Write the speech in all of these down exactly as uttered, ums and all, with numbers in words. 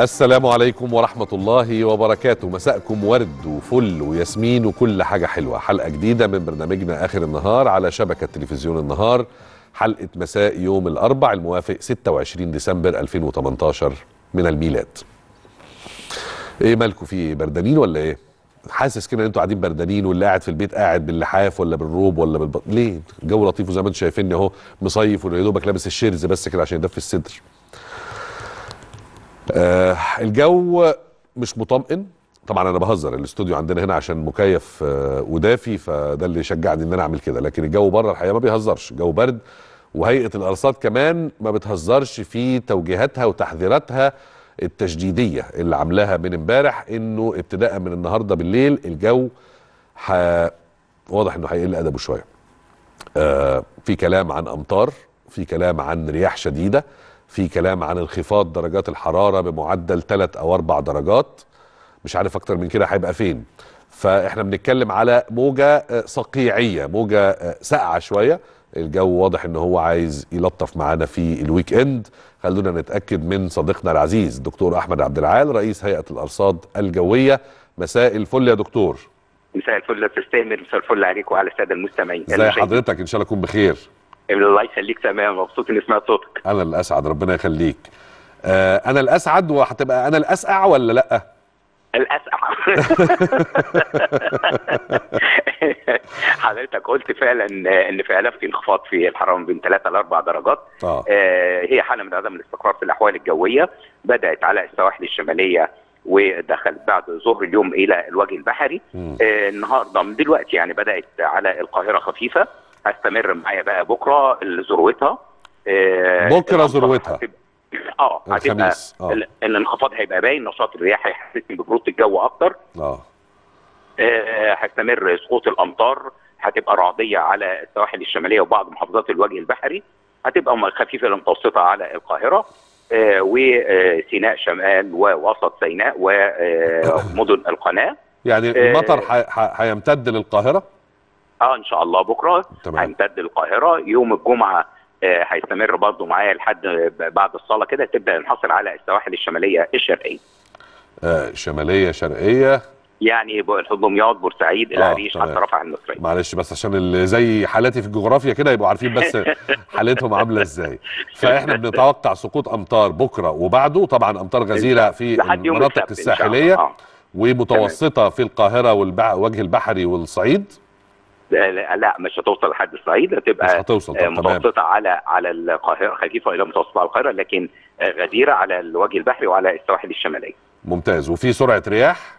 السلام عليكم ورحمة الله وبركاته. مساءكم ورد وفل وياسمين وكل حاجة حلوة. حلقة جديدة من برنامجنا آخر النهار على شبكة تلفزيون النهار، حلقة مساء يوم الأربع الموافق ستة وعشرين ديسمبر ألفين وتمنتاشر من الميلاد. ايه مالكم، في بردانين ولا ايه؟ حاسس كده ان انتوا قاعدين بردانين، واللي قاعد في البيت قاعد باللحاف ولا بالروب ولا بالب... ليه؟ الجو لطيف وزي ما انتم شايفيني اهو مصيف، ويا دوبك لابس الشيرز بس كده عشان يدفي الصدر. آه الجو مش مطمئن طبعا، انا بهزر، الاستوديو عندنا هنا عشان مكيف آه ودافي، فده اللي شجعني ان انا اعمل كده، لكن الجو بره الحقيقه ما بيهزرش، جو برد. وهيئه الارصاد كمان ما بتهزرش في توجيهاتها وتحذيراتها التشديديه اللي عاملاها من امبارح، انه ابتداء من النهارده بالليل الجو ح... واضح انه هيقل ادبه شويه. آه في كلام عن امطار، في كلام عن رياح شديده، في كلام عن انخفاض درجات الحراره بمعدل ثلاث او اربع درجات، مش عارف اكتر من كده هيبقى فين. فاحنا بنتكلم على موجه صقيعيه، موجه ساقعه شويه. الجو واضح ان هو عايز يلطف معانا في الويك اند. خلونا نتاكد من صديقنا العزيز دكتور احمد عبد العال رئيس هيئه الارصاد الجويه. مساء الفل يا دكتور. مساء الفل يا استاذ تامر، مساء الفل عليك وعلى الساده المستمعين. ازي حضرتك؟ ان شاء الله تكون بخير. الله يخليك، تمام، مبسوط اني سمعت صوتك. انا الاسعد، ربنا يخليك. آه انا الاسعد، وهتبقى انا الاسقع ولا لا؟ الاسقع. حضرتك قلت فعلا ان فعلا في انخفاض في الحراره من ثلاثة ل أربع درجات. آه. آه هي حاله من عدم الاستقرار في الاحوال الجويه، بدات على السواحل الشماليه ودخلت بعد ظهر اليوم الى الوجه البحري. آه النهارده من دلوقتي يعني بدات على القاهره خفيفه، هتستمر معايا بقى بكره ذروتها. آه بكره ذروتها اه هتبقى آه. الانخفاض هيبقى باين، نشاط الرياح هيحسسني ببروده الجو اكتر. اه هيستمر سقوط الامطار، هتبقى رعديه على السواحل الشماليه وبعض محافظات الوجه البحري، هتبقى خفيفه لمتوسطه على القاهره آه وسيناء شمال ووسط سيناء ومدن القناه. يعني المطر هيمتد آه للقاهره؟ اه ان شاء الله بكره هيمتد للقاهره. يوم الجمعه هيستمر برضه معايا لحد بعد الصلاه كده، تبدا نحصل على السواحل الشماليه الشرقيه. آه شماليه شرقيه يعني دمياط، بورسعيد، العريش، حتى رفح المصريه. معلش بس عشان اللي زي حالاتي في الجغرافيا كده يبقوا عارفين بس حالتهم عامله ازاي. فاحنا بنتوقع سقوط امطار بكره وبعده، طبعا امطار غزيره في المناطق الساحليه آه. ومتوسطه في القاهره والوجه البحري والصعيد. لا, لا مش هتوصل لحد الصعيد، هتبقى متوسطه على على القاهره، خفيفه الى متوسطه على القاهره، لكن غزيره على الوجه البحري وعلى السواحل الشماليه. ممتاز. وفي سرعه رياح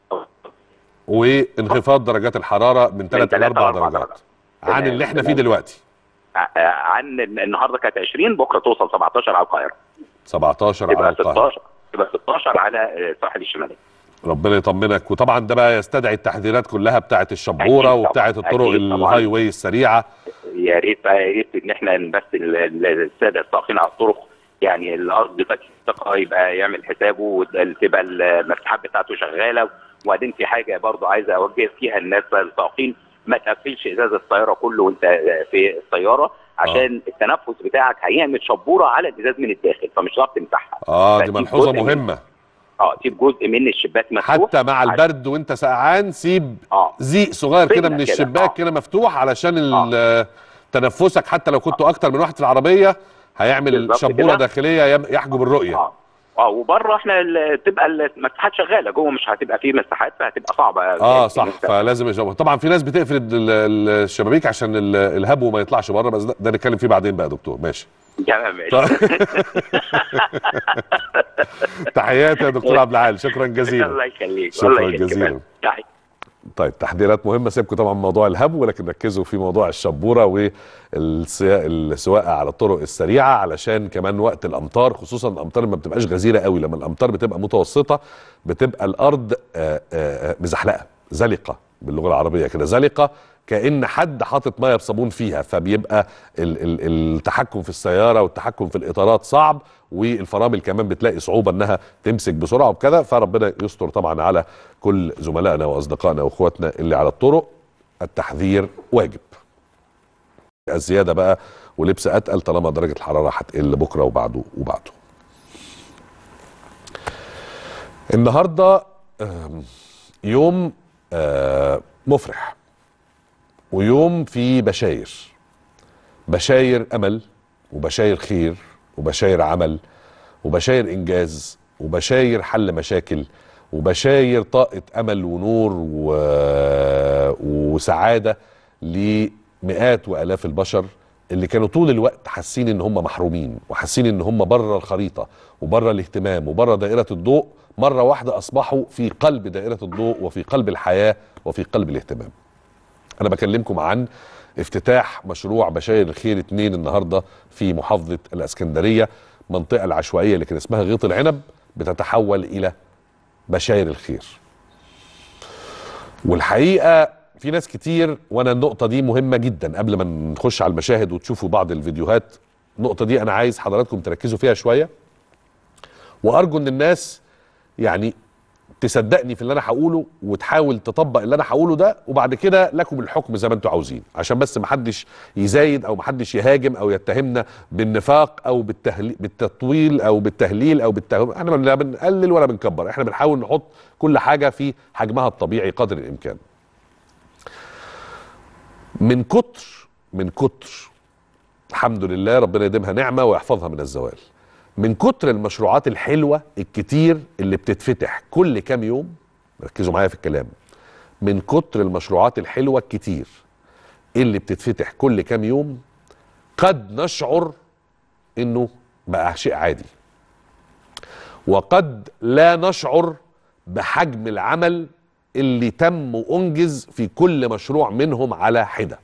وانخفاض درجات الحراره من ثلاث الى اربع درجات عن اللي احنا فيه دلوقتي. عن النهارده كانت عشرين، بكره توصل سبعتاشر على القاهره. سبعتاشر على القاهره، تبقى ستاشر على الساحل الشمالي. ربنا يطمنك. وطبعا ده بقى يستدعي التحذيرات كلها بتاعه الشبوره وبتاعه الطرق الهاي واي السريعه. يا ريت يا ريت ان احنا بس الساده الساقين على الطرق، يعني الارض دلوقتي يبقى يعمل حسابه وتبقى المفتاحات بتاعته شغاله. وبعدين في حاجه برضه عايز اوجه فيها الناس السائقين، ما تقفلش ازاز السياره كله وانت في السياره، عشان آه. التنفس بتاعك هيعمل شبوره على الازاز من الداخل، فمش هتعرف تمسحها. اه دي ملحوظه مهمه. اه سيب جزء من الشباك مفتوح حتى مع البرد وانت سقعان، سيب آه. زيق صغير كده من الشباك كده آه. مفتوح علشان آه. تنفسك، حتى لو كنتوا آه. اكتر من واحد في العربيه هيعمل شبوره داخليه يحجب الرؤيه. اه اه وبره احنا تبقى المساحات شغاله، جوه مش هتبقى فيه مساحات، فهتبقى صعبه. اه صح، فلازم يشبه. طبعا في ناس بتقفل الشبابيك عشان الهبو ما يطلعش بره، بس ده نتكلم فيه بعدين بقى يا دكتور. ماشي تمام ماشي. تحياتي يا دكتور عبد العال، شكرا جزيلا. الله يخليك، شكرا جزيلا. طيب تحذيرات مهمه، سيبكم طبعا من موضوع الهبو، ولكن ركزوا في موضوع الشبوره والسواقه على الطرق السريعه، علشان كمان وقت الامطار، خصوصا الامطار ما بتبقاش غزيره قوي، لما الامطار بتبقى متوسطه بتبقى الارض مزحلقه، زلقه باللغه العربيه كده، زلقه كأن حد حاطط ميه بصابون فيها، فبيبقى ال ال التحكم في السياره والتحكم في الاطارات صعب، والفرامل كمان بتلاقي صعوبه انها تمسك بسرعه وكذا. فربنا يستر طبعا على كل زملائنا واصدقائنا واخواتنا اللي على الطرق. التحذير واجب. الزياده بقى ولبس اتقل طالما درجه الحراره هتقل بكره وبعده وبعده. النهارده يوم مفرح ويوم فيه بشاير، بشاير امل وبشاير خير وبشاير عمل وبشاير انجاز وبشاير حل مشاكل وبشاير طاقة امل ونور و... وسعادة لمئات والاف البشر اللي كانوا طول الوقت حاسين ان هم محرومين وحاسين ان هم بره الخريطة وبره الاهتمام وبره دائرة الضوء. مرة واحدة اصبحوا في قلب دائرة الضوء وفي قلب الحياة وفي قلب الاهتمام. انا بكلمكم عن افتتاح مشروع بشاير الخير اتنين النهاردة في محافظة الاسكندرية، منطقة العشوائية اللي كان اسمها غيط العنب بتتحول الى بشاير الخير. والحقيقة في ناس كتير، وانا النقطة دي مهمة جدا قبل ما نخش على المشاهد وتشوفوا بعض الفيديوهات، النقطة دي انا عايز حضراتكم تركزوا فيها شوية، وارجو ان الناس يعني تصدقني في اللي انا هقوله وتحاول تطبق اللي انا هقوله ده، وبعد كده لكم الحكم زي ما انتم عاوزين، عشان بس محدش يزايد او محدش يهاجم او يتهمنا بالنفاق او بالتهليل بالتطويل او بالتهليل او بالتهم. احنا لا بنقلل ولا بنكبر، احنا بنحاول نحط كل حاجة في حجمها الطبيعي قدر الامكان. من كتر من كتر الحمد لله ربنا يديمها نعمة ويحفظها من الزوال، من كتر المشروعات الحلوة الكتير اللي بتتفتح كل كام يوم، ركزوا معايا في الكلام، من كتر المشروعات الحلوة الكتير اللي بتتفتح كل كام يوم قد نشعر انه بقى شيء عادي، وقد لا نشعر بحجم العمل اللي تم وانجز في كل مشروع منهم على حدة.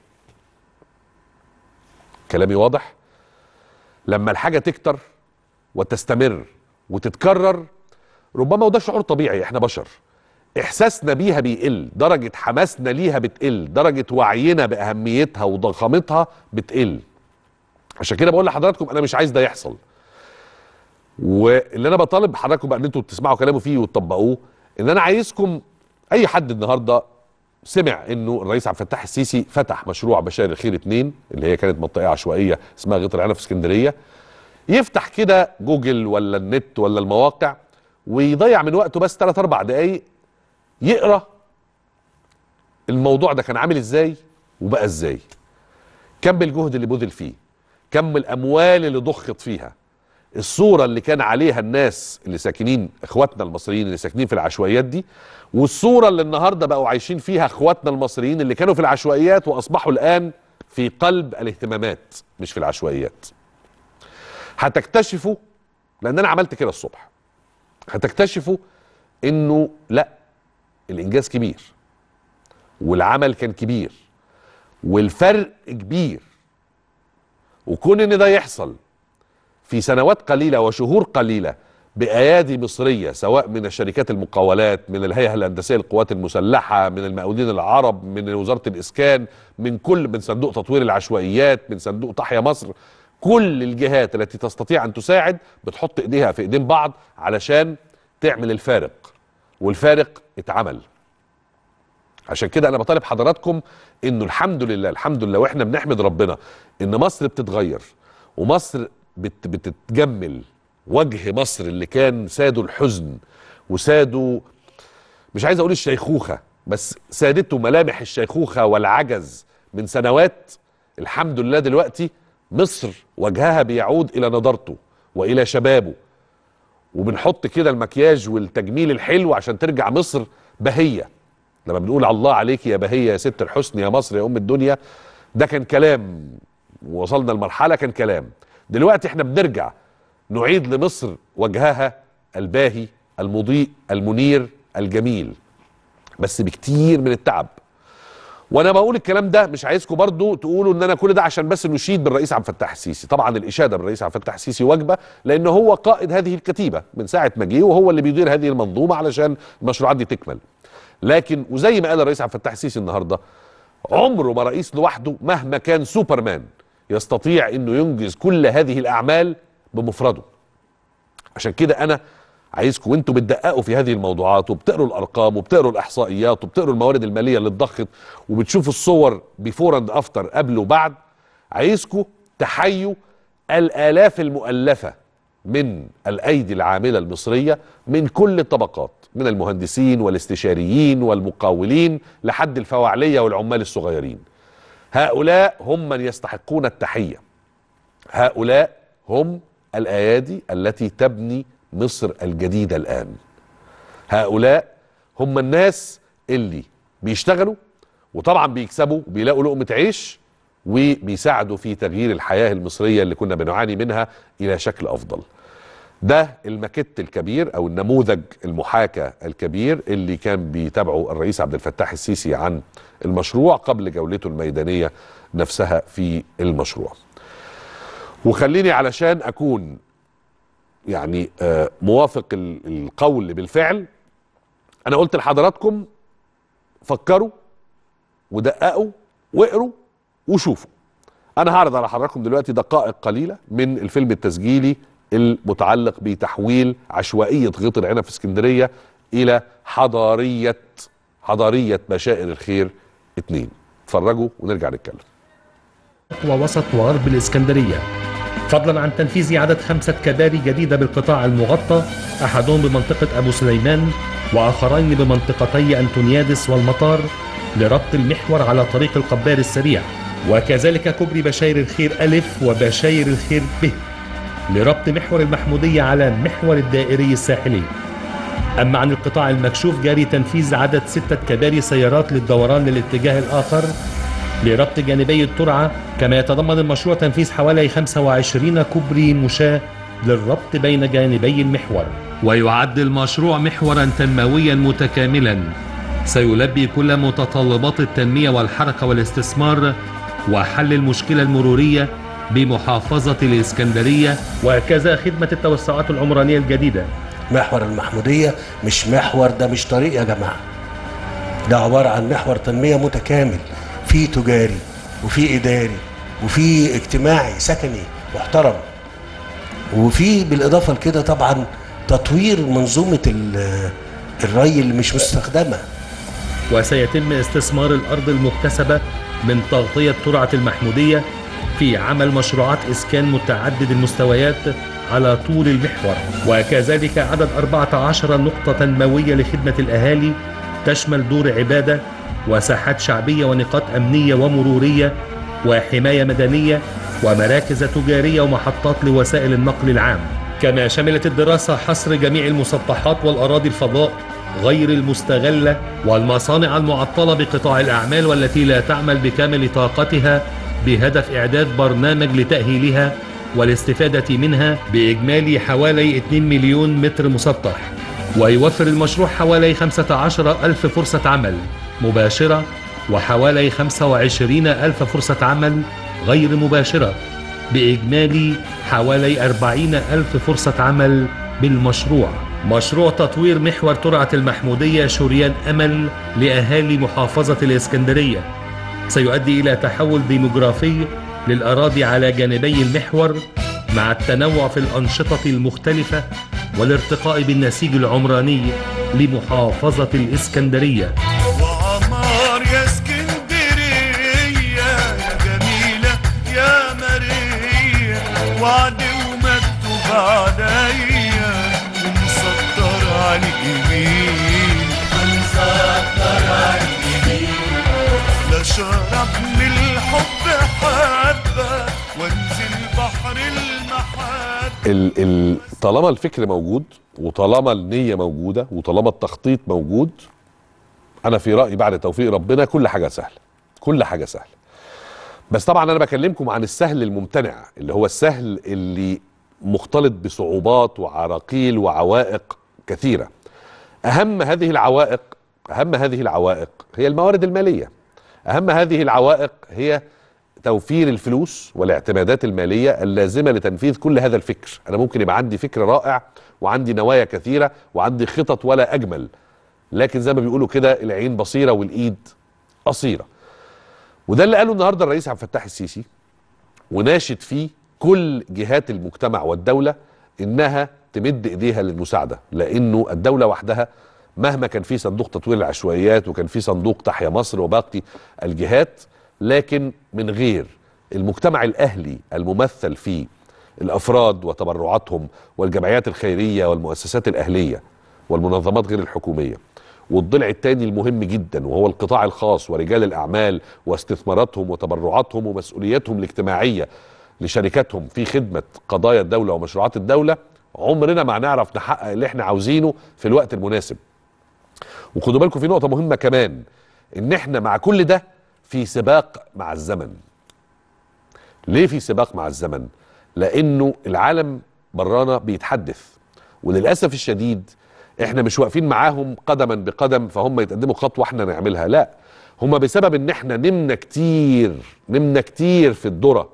كلامي واضح؟ لما الحاجة تكتر وتستمر وتتكرر، ربما وده شعور طبيعي، احنا بشر، احساسنا بيها بيقل، درجة حماسنا ليها بتقل، درجة وعينا باهميتها وضخامتها بتقل. عشان كده بقول لحضراتكم انا مش عايز ده يحصل، واللي انا بطالب حضراتكم بقى ان انتوا تسمعوا كلامه فيه وتطبقوه، ان انا عايزكم اي حد النهارده سمع انه الرئيس عبد الفتاح السيسي فتح مشروع بشاير الخير اتنين اللي هي كانت منطقة عشوائية اسمها غيط العنب في اسكندرية، يفتح كده جوجل ولا النت ولا المواقع ويضيع من وقته بس ثلاث اربع دقايق يقرا الموضوع ده كان عامل ازاي وبقى ازاي، كم الجهد اللي بذل فيه، كم الاموال اللي ضخت فيها، الصورة اللي كان عليها الناس اللي ساكنين اخواتنا المصريين اللي ساكنين في العشوائيات دي، والصورة اللي النهاردة بقوا عايشين فيها اخواتنا المصريين اللي كانوا في العشوائيات واصبحوا الان في قلب الاهتمامات مش في العشوائيات. هتكتشفوا، لان انا عملت كده الصبح، هتكتشفوا انه لا، الانجاز كبير والعمل كان كبير والفرق كبير، وكون ان ده يحصل في سنوات قليلة وشهور قليلة بأيادي مصرية، سواء من الشركات المقاولات، من الهيئة الهندسية للقوات المسلحة، من المقاولين العرب، من وزارة الإسكان، من كل من صندوق تطوير العشوائيات، من صندوق تحيا مصر، كل الجهات التي تستطيع أن تساعد بتحط إيديها في إيدين بعض علشان تعمل الفارق، والفارق اتعمل. عشان كده أنا بطالب حضراتكم إنه الحمد لله الحمد لله وإحنا بنحمد ربنا إن مصر بتتغير، ومصر بت بتتجمل. وجه مصر اللي كان ساده الحزن وساده، مش عايز اقول الشيخوخة، بس سادته ملامح الشيخوخة والعجز من سنوات، الحمد لله دلوقتي مصر وجهها بيعود الى نضارته والى شبابه، وبنحط كده المكياج والتجميل الحلو عشان ترجع مصر بهية. لما بنقول الله عليك يا بهية يا ست الحسن يا مصر يا ام الدنيا، ده كان كلام، ووصلنا لمرحلة كان كلام. دلوقتي احنا بنرجع نعيد لمصر وجهها الباهي المضيء المنير الجميل، بس بكتير من التعب. وانا بقول الكلام ده مش عايزكم برضو تقولوا ان انا كل ده عشان بس نشيد بالرئيس عبد الفتاح السيسي، طبعا الاشاده بالرئيس عبد الفتاح السيسي واجبه، لان هو قائد هذه الكتيبه من ساعه ما جه، وهو اللي بيدير هذه المنظومه علشان المشروعات دي تكمل. لكن وزي ما قال الرئيس عبد الفتاح السيسي النهارده، عمره ما رئيس لوحده مهما كان سوبرمان يستطيع انه ينجز كل هذه الاعمال بمفرده. عشان كده انا عايزكم وانتوا بتدققوا في هذه الموضوعات وبتقروا الارقام وبتقروا الاحصائيات وبتقروا الموارد الماليه اللي اتضخت وبتشوفوا الصور بيفور اند افتر قبل وبعد، عايزكم تحيوا الالاف المؤلفه من الأيدي العاملة المصرية من كل الطبقات، من المهندسين والاستشاريين والمقاولين لحد الفواعلية والعمال الصغيرين. هؤلاء هم من يستحقون التحية. هؤلاء هم الأيادي التي تبني مصر الجديدة الآن. هؤلاء هم الناس اللي بيشتغلوا وطبعا بيكسبوا وبيلاقوا لقمة عيش وبيساعدوا في تغيير الحياة المصرية اللي كنا بنعاني منها إلى شكل أفضل. ده الماكيت الكبير أو النموذج المحاكاة الكبير اللي كان بيتابعه الرئيس عبد الفتاح السيسي عن المشروع قبل جولته الميدانية نفسها في المشروع. وخليني علشان أكون يعني آه موافق القول بالفعل، أنا قلت لحضراتكم فكروا ودققوا واقروا وشوفوا. أنا هعرض على حضراتكم دلوقتي دقائق قليلة من الفيلم التسجيلي المتعلق بتحويل عشوائية غيط العنب في اسكندرية إلى حضارية حضارية بشائر الخير اتنين. اتفرجوا ونرجع نتكلم. ووسط وغرب الإسكندرية، فضلا عن تنفيذ عدد خمسة كباري جديدة بالقطاع المغطى، أحدهم بمنطقة أبو سليمان وآخرين بمنطقتي أنتونيادس والمطار، لربط المحور على طريق القبار السريع، وكذلك كوبري بشاير الخير ألف وبشاير الخير ب لربط محور المحمودية على محور الدائري الساحلي. أما عن القطاع المكشوف جاري تنفيذ عدد ستة كباري سيارات للدوران للاتجاه الآخر لربط جانبي الترعة، كما يتضمن المشروع تنفيذ حوالي خمسة وعشرين كوبري مشاة للربط بين جانبي المحور. ويعد المشروع محورا تنمويا متكاملا سيلبي كل متطلبات التنمية والحركة والاستثمار وحل المشكلة المرورية بمحافظة الإسكندرية، وكذا خدمة التوسعات العمرانية الجديدة. محور المحمودية مش محور، ده مش طريق يا جماعة، ده عبارة عن محور تنمية متكامل، فيه تجاري وفيه إداري وفيه اجتماعي سكني محترم، وفيه بالإضافة لكده طبعا تطوير منظومة الري اللي مش مستخدمة. وسيتم استثمار الأرض المكتسبة من تغطية ترعة المحمودية في عمل مشروعات إسكان متعدد المستويات على طول المحور، وكذلك عدد أربعة عشر نقطة تنموية لخدمة الأهالي تشمل دور عبادة وساحات شعبية ونقاط أمنية ومرورية وحماية مدنية ومراكز تجارية ومحطات لوسائل النقل العام. كما شملت الدراسة حصر جميع المسطحات والأراضي الفضاء غير المستغلة والمصانع المعطلة بقطاع الأعمال والتي لا تعمل بكامل طاقتها، بهدف إعداد برنامج لتأهيلها والاستفادة منها بإجمالي حوالي اثنين مليون متر مسطح. ويوفر المشروع حوالي خمسة عشر ألف فرصة عمل مباشرة وحوالي خمسة وعشرين ألف فرصة عمل غير مباشرة، بإجمالي حوالي أربعين ألف فرصة عمل بالمشروع. مشروع تطوير محور ترعة المحمودية شريان أمل لأهالي محافظة الإسكندرية سيؤدي إلى تحول ديموغرافي للأراضي على جانبي المحور مع التنوع في الأنشطة المختلفة والارتقاء بالنسيج العمراني لمحافظة الإسكندرية. وعمار يا اسكندرية يا جميلة يا مرية، وعد ومكتوب عليا ومسطر على اليمين ومسطر على اليمين، لا شرب من الحب حبة وانزل بحر المحبة. ال ال طالما الفكر موجود وطالما النية موجودة وطالما التخطيط موجود، أنا في رأيي بعد توفيق ربنا كل حاجة سهلة، كل حاجة سهلة. بس طبعا أنا بكلمكم عن السهل الممتنع، اللي هو السهل اللي مختلط بصعوبات وعراقيل وعوائق كثيرة. أهم هذه العوائق أهم هذه العوائق هي الموارد المالية. أهم هذه العوائق هي توفير الفلوس والاعتمادات المالية اللازمة لتنفيذ كل هذا الفكر. أنا ممكن يبقى عندي فكر رائع وعندي نوايا كثيرة وعندي خطط ولا أجمل، لكن زي ما بيقولوا كده العين بصيرة والإيد قصيرة. وده اللي قاله النهاردة الرئيس عبد الفتاح السيسي، وناشد فيه كل جهات المجتمع والدولة إنها تمد إيديها للمساعدة، لأنه الدولة وحدها مهما كان في صندوق تطوير العشوائيات وكان في صندوق تحيا مصر وباقي الجهات، لكن من غير المجتمع الأهلي الممثل في الافراد وتبرعاتهم والجمعيات الخيريه والمؤسسات الاهليه والمنظمات غير الحكوميه، والضلع الثاني المهم جدا وهو القطاع الخاص ورجال الاعمال واستثماراتهم وتبرعاتهم ومسؤولياتهم الاجتماعيه لشركاتهم في خدمه قضايا الدوله ومشروعات الدوله، عمرنا ما هنعرف نحقق اللي احنا عاوزينه في الوقت المناسب. وخدوا بالكم في نقطه مهمه كمان، ان احنا مع كل ده في سباق مع الزمن. ليه في سباق مع الزمن؟ لانه العالم برانا بيتحدث، وللاسف الشديد احنا مش واقفين معاهم قدما بقدم فهم يتقدموا خطوه احنا نعملها، لا، هم بسبب ان احنا نمنا كتير نمنا كتير في الذره،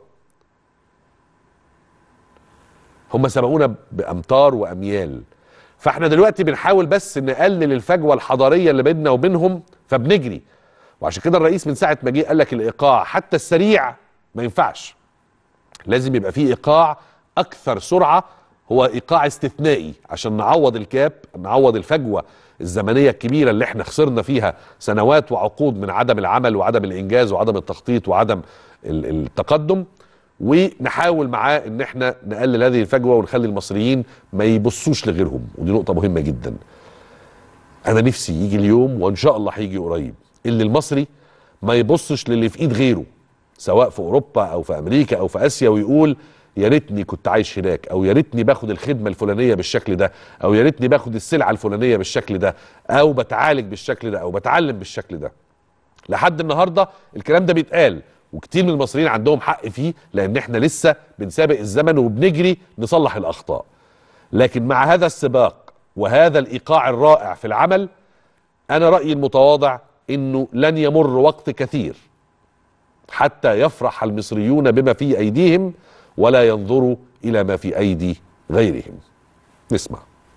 هم سبقونا بامتار واميال. فاحنا دلوقتي بنحاول بس نقلل الفجوه الحضاريه اللي بيننا وبينهم، فبنجري. وعشان كده الرئيس من ساعه ما جه قال لك الايقاع حتى السريع ما ينفعش، لازم يبقى فيه ايقاع اكثر سرعه، هو ايقاع استثنائي عشان نعوض الكاب، نعوض الفجوه الزمنيه الكبيره اللي احنا خسرنا فيها سنوات وعقود من عدم العمل وعدم الانجاز وعدم التخطيط وعدم التقدم، ونحاول معاه ان احنا نقلل هذه الفجوه ونخلي المصريين ما يبصوش لغيرهم، ودي نقطه مهمه جدا. انا نفسي يجي اليوم وان شاء الله هيجي قريب اللي المصري ما يبصش للي في ايد غيره، سواء في اوروبا او في امريكا او في اسيا، ويقول يا ريتني كنت عايش هناك، او يا ريتني باخد الخدمه الفلانيه بالشكل ده، او يا ريتني باخد السلعه الفلانيه بالشكل ده، او بتعالج بالشكل ده، او بتعلم بالشكل ده. لحد النهارده الكلام ده بيتقال، وكتير من المصريين عندهم حق فيه، لان احنا لسه بنسابق الزمن وبنجري نصلح الاخطاء. لكن مع هذا السباق وهذا الايقاع الرائع في العمل، انا رايي المتواضع انه لن يمر وقت كثير حتى يفرح المصريون بما في ايديهم ولا ينظروا الى ما في ايدي غيرهم. نسمع.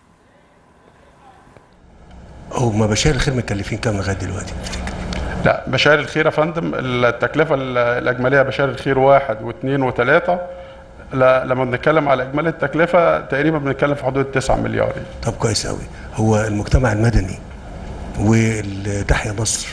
هما بشاير الخير مكلفين كام لغايه دلوقتي تفتكر؟ لا، بشاير الخير يا فندم التكلفه الاجماليه بشاير الخير واحد واثنين وثلاثه، لا لما بنتكلم على اجمالي التكلفه تقريبا بنتكلم في حدود تسعة مليار. طب كويس قوي. هو المجتمع المدني والتحيا مصر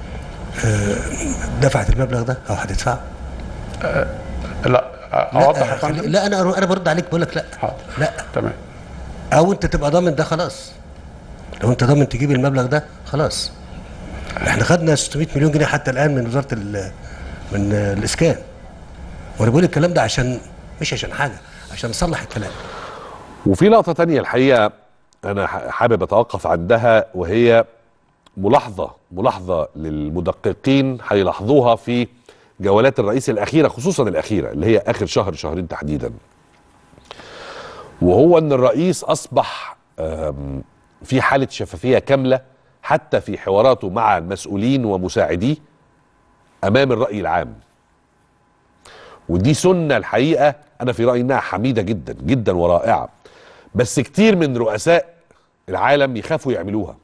دفعت المبلغ ده او هتدفعه؟ أه لا اوضح يا فندم. لا انا انا برد عليك بقول لك لا. حاضر. لا تمام. او انت تبقى ضامن ده خلاص، لو انت ضامن تجيب المبلغ ده خلاص. احنا خدنا ستمائة مليون جنيه حتى الان من وزاره من الاسكان، وانا بقول الكلام ده عشان مش عشان حاجه، عشان نصلح الكلام. وفي نقطه تانية الحقيقه انا حابب اتوقف عندها، وهي ملاحظه ملاحظه للمدققين هيلاحظوها في جولات الرئيس الاخيره، خصوصا الاخيره اللي هي اخر شهر شهرين تحديدا، وهو ان الرئيس اصبح في حاله شفافيه كامله حتى في حواراته مع المسؤولين ومساعديه امام الراي العام. ودي سنه الحقيقه انا في رايي انها حميده جدا جدا ورائعه، بس كتير من رؤساء العالم يخافوا يعملوها.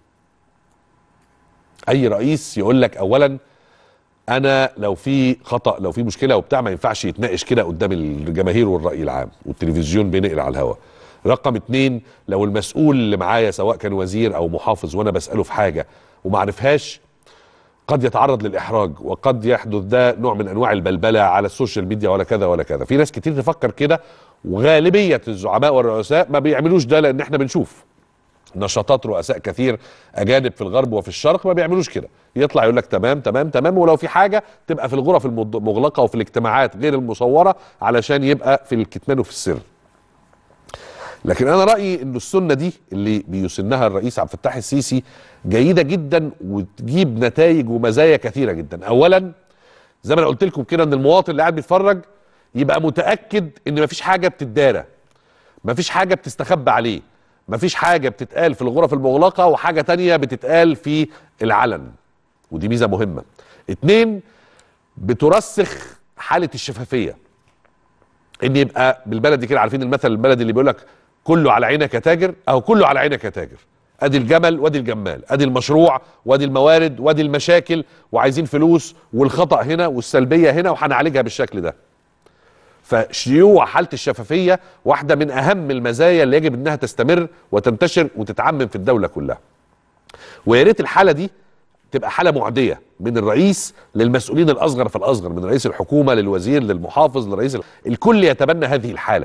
اي رئيس يقول لك اولا انا لو في خطأ لو في مشكله وبتاع ما ينفعش يتناقش كده قدام الجماهير والراي العام والتلفزيون بينقل على الهواء. رقم اتنين، لو المسؤول اللي معايا سواء كان وزير او محافظ وانا بساله في حاجه وما عرفهاش قد يتعرض للاحراج، وقد يحدث ده نوع من انواع البلبله على السوشيال ميديا ولا كذا ولا كذا. في ناس كتير تفكر كده، وغالبيه الزعماء والرؤساء ما بيعملوش ده، لان احنا بنشوف نشاطات رؤساء كثير اجانب في الغرب وفي الشرق ما بيعملوش كده، يطلع يقول لك تمام تمام تمام، ولو في حاجه تبقى في الغرف المغلقه وفي الاجتماعات غير المصوره علشان يبقى في الكتمان وفي السر. لكن انا رايي انه السنه دي اللي بيسنها الرئيس عبد الفتاح السيسي جيده جدا وتجيب نتائج ومزايا كثيره جدا. اولا زي ما انا قلت لكم كده، ان المواطن اللي قاعد بيتفرج يبقى متاكد ان مفيش حاجه بتتدارى، مفيش حاجه بتستخبى عليه، مفيش حاجه بتتقال في الغرف المغلقه وحاجه تانية بتتقال في العلن، ودي ميزه مهمه. اتنين، بترسخ حاله الشفافيه، ان يبقى بالبلدي كده، عارفين المثل البلدي اللي بيقول لك كله على عينك يا تاجر، اهو كله على عينك يا تاجر، ادي الجمل وادي الجمال، ادي المشروع وادي الموارد وادي المشاكل، وعايزين فلوس والخطأ هنا والسلبيه هنا وهنعالجها بالشكل ده. فشيوع حاله الشفافيه واحده من اهم المزايا اللي يجب انها تستمر وتنتشر وتتعمم في الدوله كلها. ويا ريت الحاله دي تبقى حاله معديه من الرئيس للمسؤولين الاصغر فالاصغر، من رئيس الحكومه للوزير للمحافظ لرئيس ال... الكل يتبنى هذه الحاله،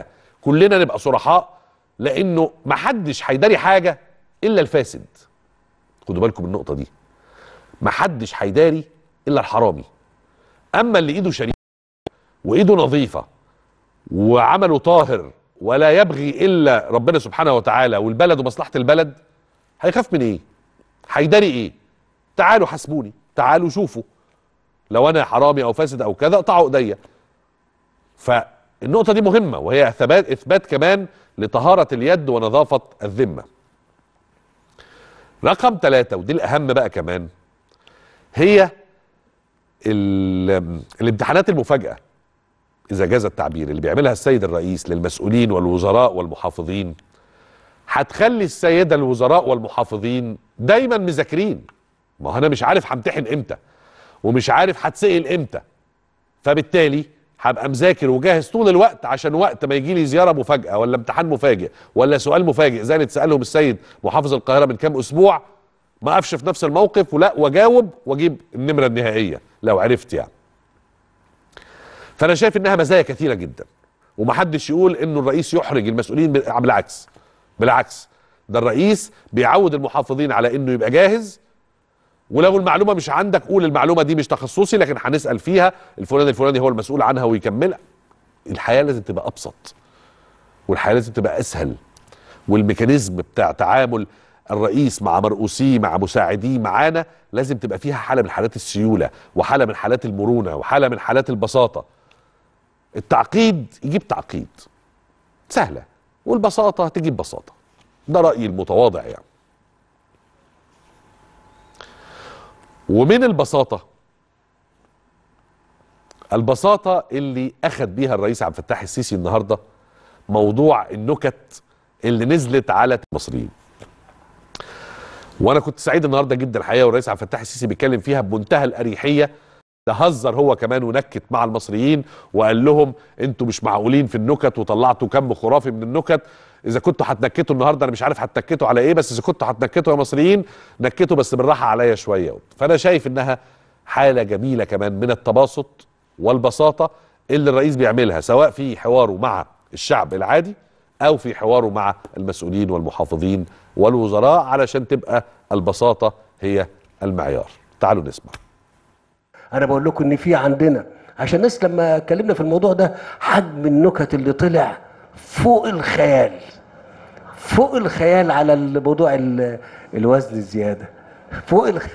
كلنا نبقى صرحاء، لانه ما حدش هيداري حاجه الا الفاسد. خدوا بالكم من النقطه دي، ما حدش هيداري الا الحرامي. اما اللي ايده شريفه وايده نظيفه وعمله طاهر ولا يبغي الا ربنا سبحانه وتعالى والبلد ومصلحه البلد، هيخاف من ايه؟ هيداري ايه؟ تعالوا حاسبوني، تعالوا شوفوا لو انا حرامي او فاسد او كذا اقطعوا ايديا. فالنقطه دي مهمه، وهي اثبات اثبات كمان لطهاره اليد ونظافه الذمه. رقم ثلاثة ودي الاهم بقى كمان، هي الامتحانات المفاجاه اذا جاز التعبير اللي بيعملها السيد الرئيس للمسؤولين والوزراء والمحافظين، هتخلي السيده الوزراء والمحافظين دايما مذاكرين. ما انا مش عارف همتحن امتى ومش عارف هتسأل امتى، فبالتالي هبقى مذاكر وجاهز طول الوقت عشان وقت ما يجي لي زياره مفاجاه ولا امتحان مفاجئ ولا سؤال مفاجئ زي اللي اتسالهم السيد محافظ القاهره من كام اسبوع، ما اقفش في نفس الموقف ولا واجاوب واجيب النمره النهائيه لو عرفت يعني. فانا شايف انها مزايا كثيره جدا، ومحدش يقول انه الرئيس يحرج المسؤولين، بالعكس بالعكس، ده الرئيس بيعود المحافظين على انه يبقى جاهز، ولو المعلومه مش عندك قول المعلومه دي مش تخصصي لكن هنسال فيها الفلاني الفلاني هو المسؤول عنها ويكملها. الحياه لازم تبقى ابسط، والحياه لازم تبقى اسهل، والميكانيزم بتاع تعامل الرئيس مع مرؤوسيه مع مساعديه معانا لازم تبقى فيها حاله من حالات السيوله وحاله من حالات المرونه وحاله من حالات البساطه. التعقيد يجيب تعقيد، سهله، والبساطه تجيب بساطه. ده رايي المتواضع يعني. ومن البساطة البساطة اللي أخذ بيها الرئيس عبد الفتاح السيسي النهاردة موضوع النكت اللي نزلت على المصريين. وأنا كنت سعيد النهاردة جدا الحقيقة، والرئيس عبد الفتاح السيسي بيتكلم فيها بمنتهى الأريحية. تهزر هو كمان ونكت مع المصريين وقال لهم انتوا مش معقولين في النكت، وطلعتوا كم خرافي من النكت. اذا كنتوا هتنكتوا النهارده انا مش عارف هتنكتوا على ايه، بس اذا كنتوا هتنكتوا يا مصريين نكتوا بس بالراحه عليا شويه. فانا شايف انها حاله جميله كمان من التباسط والبساطه اللي الرئيس بيعملها، سواء في حواره مع الشعب العادي او في حواره مع المسؤولين والمحافظين والوزراء، علشان تبقى البساطه هي المعيار. تعالوا نسمع. انا بقول لكم ان في عندنا، عشان الناس لما اتكلمنا في الموضوع ده، حجم النكت اللي طلع فوق الخيال، فوق الخيال على الموضوع الوزن الزياده، فوق الخ...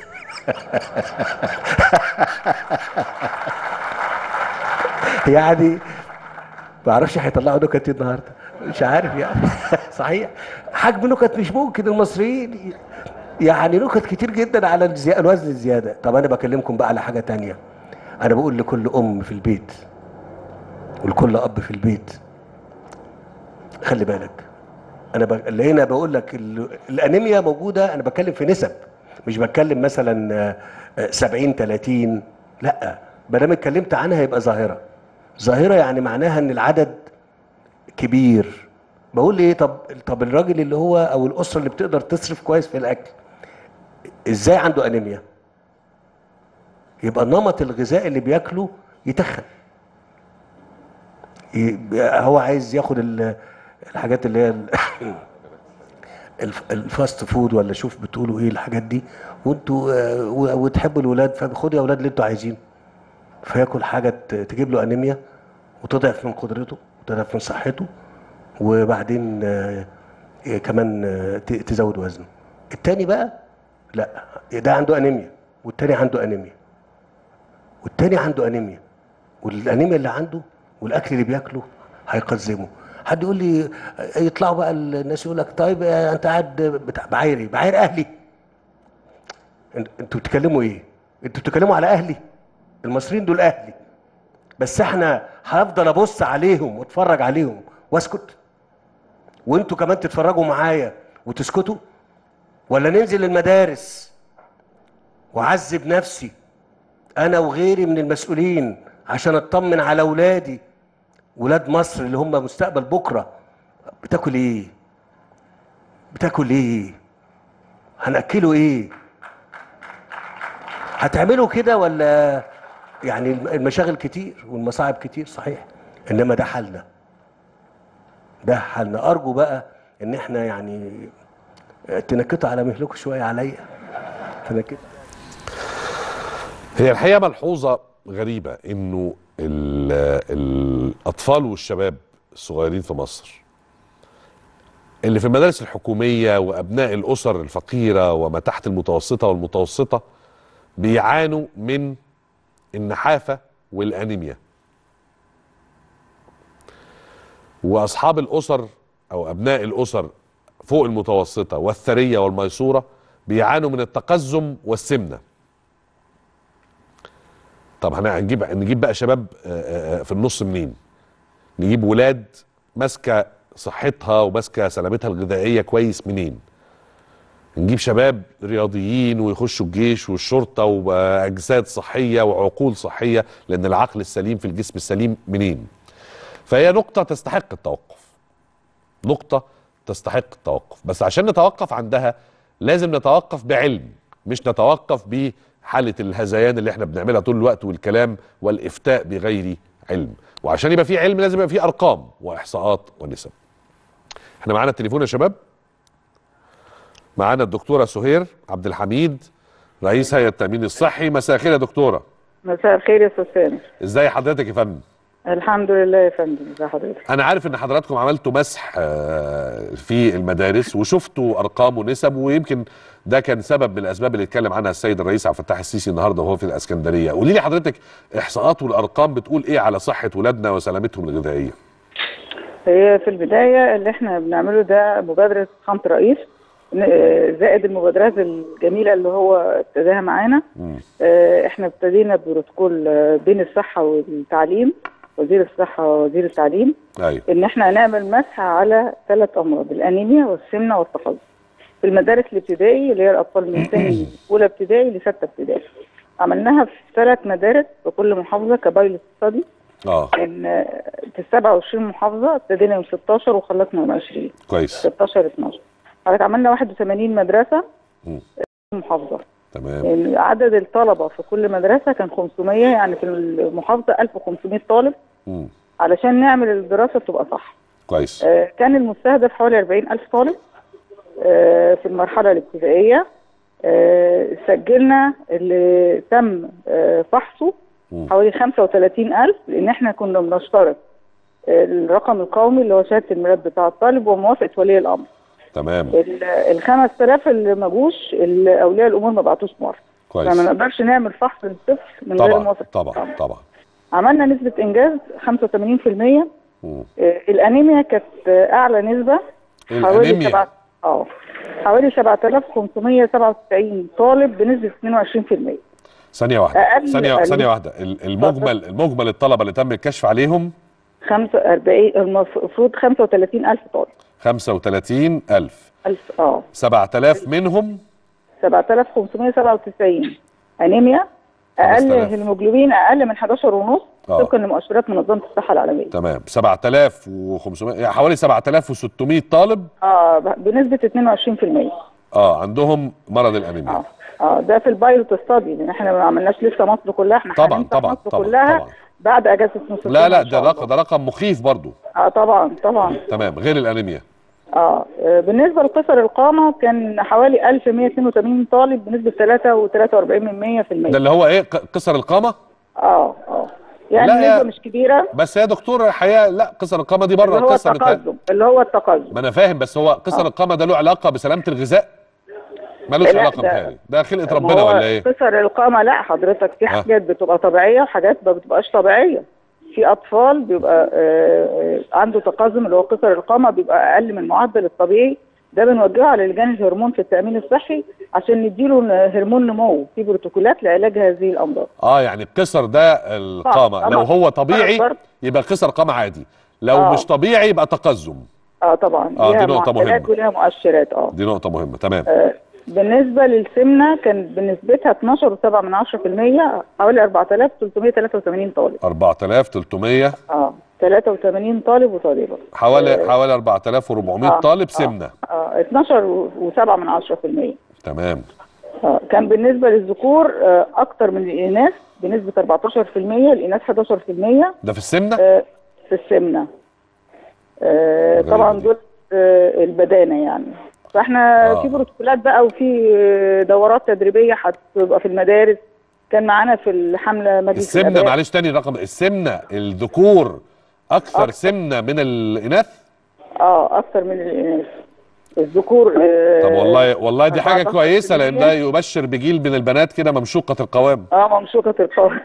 يعني ما اعرفش هيطلعوا نكت النهارده، مش عارف يعني. صحيح حجم نكت مش ممكن المصريين، يعني نكت كتير جدا على الزي... الوزن الزياده. طب انا بكلمكم بقى على حاجه تانية. انا بقول لكل ام في البيت ولكل اب في البيت، خلي بالك. انا ب... اللي هنا بقول لك ال... الانيميا موجوده، انا بتكلم في نسب، مش بتكلم مثلا سبعين ثلاثين، لا، ما دام اتكلمت عنها يبقى ظاهره. ظاهره يعني معناها ان العدد كبير. بقول ايه؟ طب طب الراجل اللي هو او الاسره اللي بتقدر تصرف كويس في الاكل ازاي عنده انيميا؟ يبقى النمط الغذائي اللي بياكله يتخن. هو عايز ياخد الحاجات اللي هي الفاست فود، ولا شوف بتقولوا ايه الحاجات دي، وانتوا وتحبوا الولاد، فخدوا يا اولاد اللي انتوا عايزينه، فياكل حاجه تجيب له انيميا وتضعف من قدرته وتضعف من صحته، وبعدين كمان تزود وزنه. التاني بقى لا، ده عنده انيميا والتاني عنده انيميا والتاني عنده انيميا، والانيميا اللي عنده والاكل اللي بياكله هيقزمه. حد يقول لي، يطلعوا بقى الناس يقول لك طيب انت قاعد بتاع بعيري بعير اهلي. انتوا بتتكلموا ايه؟ انتوا بتتكلموا على اهلي؟ المصريين دول اهلي، بس احنا هفضل ابص عليهم واتفرج عليهم واسكت، وانتوا كمان تتفرجوا معايا وتسكتوا؟ ولا ننزل المدارس واعذب نفسي انا وغيري من المسؤولين عشان اطمن على اولادي، ولاد مصر اللي هم مستقبل بكره؟ بتاكل ايه؟ بتاكل ايه؟ هنأكله ايه؟ هتعملوا كده ولا؟ يعني المشاغل كتير والمصاعب كتير صحيح، انما ده حالنا. ده حالنا. ارجو بقى ان احنا يعني تنكتوا على مهلكوا شويه عليا، تنكتوا. هي الحقيقه ملحوظه غريبه انه الاطفال والشباب الصغيرين في مصر اللي في المدارس الحكوميه وابناء الاسر الفقيره وما تحت المتوسطه والمتوسطه بيعانوا من النحافه والانيميا، واصحاب الاسر او ابناء الاسر فوق المتوسطه والثريه والميسوره بيعانوا من التقزم والسمنه. طب هنجيب نجيب بقى شباب في النص منين؟ نجيب ولاد ماسكه صحتها وماسكه سلامتها الغذائيه كويس منين؟ نجيب شباب رياضيين ويخشوا الجيش والشرطه واجساد صحيه وعقول صحيه، لان العقل السليم في الجسم السليم منين؟ فهي نقطه تستحق التوقف. نقطه تستحق التوقف، بس عشان نتوقف عندها لازم نتوقف بعلم، مش نتوقف بحاله الهذيان اللي احنا بنعملها طول الوقت والكلام والافتاء بغير علم. وعشان يبقى في علم لازم يبقى في ارقام واحصاءات ونسب. احنا معانا التليفون يا شباب. معانا الدكتوره سهير عبد الحميد رئيس هيئه التامين الصحي. مساء الخير يا دكتوره. مساء الخير يا استاذ سامر. ازاي حضرتك يا فندم؟ الحمد لله يا فندم. ازي حضرتك؟ انا عارف ان حضراتكم عملتوا مسح في المدارس وشفتوا ارقام ونسب، ويمكن ده كان سبب من الاسباب اللي اتكلم عنها السيد الرئيس عبد الفتاح السيسي النهارده وهو في الاسكندريه. قولي لي حضرتك احصاءات والارقام بتقول ايه على صحه ولادنا وسلامتهم الغذائيه؟ هي في البدايه اللي احنا بنعمله ده مبادره فخامه الرئيس، زائد المبادرات الجميله اللي هو ابتداها معانا. احنا ابتدينا بروتوكول بين الصحه والتعليم، وزير الصحه ووزير التعليم. أيوة. ان احنا هنعمل مسح على ثلاث امراض: الانيميا والسمنه والتقزم في المدارس الابتدائي اللي هي الاطفال من ثاني اولى ابتدائي لسته ابتدائي. عملناها في ثلاث مدارس في كل محافظه كبايلوت ستادي. اه ان في سبعة وعشرين محافظه، ابتدينا يوم ستاشر وخلصنا يوم عشرين. كويس. ستاشر اتناشر حضرتك عملنا واحد وثمانين مدرسه في محافظه. تمام. يعني عدد الطلبه في كل مدرسه كان خمسمية، يعني في المحافظه ألف وخمسمية طالب. مم. علشان نعمل الدراسه تبقى صح. كويس. آه كان المستهدف حوالي أربعين ألف طالب آه في المرحله الابتدائيه. آه سجلنا اللي تم آه فحصه مم. حوالي خمسة وثلاثين ألف، لان احنا كنا بنشترط الرقم القومي اللي هو شهاده الميلاد بتاع الطالب وموافقه ولي الامر. تمام. ال خمس آلاف اللي ما جوش اولياء الامور ما بعتوش موافقه. كويس. فما نقدرش نعمل فحص للطفل من طبعًا غير موافقه. طبعا طبعا طبعا. عملنا نسبه انجاز خمسة وثمانين في المية. آه الانيميا كانت اعلى نسبه، حوالي سبعة اه حوالي سبعة آلاف وخمسمية وسبعة وتسعين طالب بنسبه اتنين وعشرين في المية. ثانيه واحده ثانيه ثانيه واحده. المجمل المجمل الطلبه اللي تم الكشف عليهم خمسة وأربعين، المفروض خمسة وثلاثين ألف طالب. خمسة وثلاثين ألف. ألف اه سبعة آلاف منهم سبعة آلاف وخمسمية وسبعة وتسعين انيميا، اقل هيموجلوبين اقل من حداشر ونص طبقا لمؤشرات منظمه الصحه العالميه. تمام. سبعة آلاف وخمسمية يعني حوالي سبعة آلاف وستمية طالب اه بنسبه اتنين وعشرين في المية اه عندهم مرض الانيميا. اه اه ده في البايلوت ستادي، لان احنا ما عملناش لسه مصر كلها. احنا طبعا طبعا مصر طبعا كلها طبعا. بعد اجازه نص السنه. لا لا ده رقم ده رقم مخيف برضو. اه طبعا طبعا. تمام. غير الانيميا. اه بالنسبه لقصر القامه كان حوالي ألف ومية واتنين وتمانين طالب بنسبه ثلاثة وثلاثة وأربعين من مية في المية. ده اللي هو ايه قصر القامه؟ اه اه يعني نسبه مش كبيره. بس يا دكتور الحقيقه لا، قصر القامه دي بره القصه. اللي هو التقزم اللي هو التقزم. ما انا فاهم، بس هو قصر آه. القامه ده له علاقه بسلامه الغذاء؟ ملوش علاقه بتهيألي، ده خلقه ربنا ولا ايه؟ قصر القامه لا حضرتك، في حاجات بتبقى طبيعيه وحاجات ما بتبقاش طبيعيه. في اطفال بيبقى آه عنده تقزم اللي هو قصر القامه بيبقى اقل من المعدل الطبيعي، ده بنوجهه على لجان الهرمون في التامين الصحي عشان نديله هرمون نمو، في بروتوكولات لعلاج هذه الامراض. اه يعني القصر ده القامه لو هو طبيعي يبقى قصر قامه عادي، لو آه. مش طبيعي يبقى تقزم. اه طبعا. اه دي نقطه مهمه وليها مؤشرات. اه دي نقطه مهمه. تمام. آه بالنسبه للسمنه كان بنسبتها اتناشر وسبعة من عشرة في المية، حوالي أربعة آلاف وتلتمية وتلاتة وتمانين طالب. أربعة آلاف وتلتمية اه تلاتة وتمانين طالب وطالبه. حوالي آه. حوالي أربعة آلاف وأربعمية آه. طالب سمنه. اه, آه. اتناشر وسبعة من عشرة في المية. تمام. آه. كان بالنسبه للذكور آه اكتر من الاناث بنسبه أربعتاشر في المية، الاناث حداشر في المية. ده في السمنه؟ آه في السمنه. آه طبعا دول آه البدانه يعني. فاحنا آه. في بروتوكولات بقى وفي دورات تدريبيه هتبقى في المدارس. كان معانا في الحمله مجلس السمنه الآباء. معلش تاني رقم السمنه الذكور اكثر, أكثر سمنه من الاناث؟ اه اكثر من الاناث. الذكور آه طب والله والله دي حاجه كويسه لان ده يبشر بجيل من البنات كده ممشوقه القوام. اه ممشوقه القوام.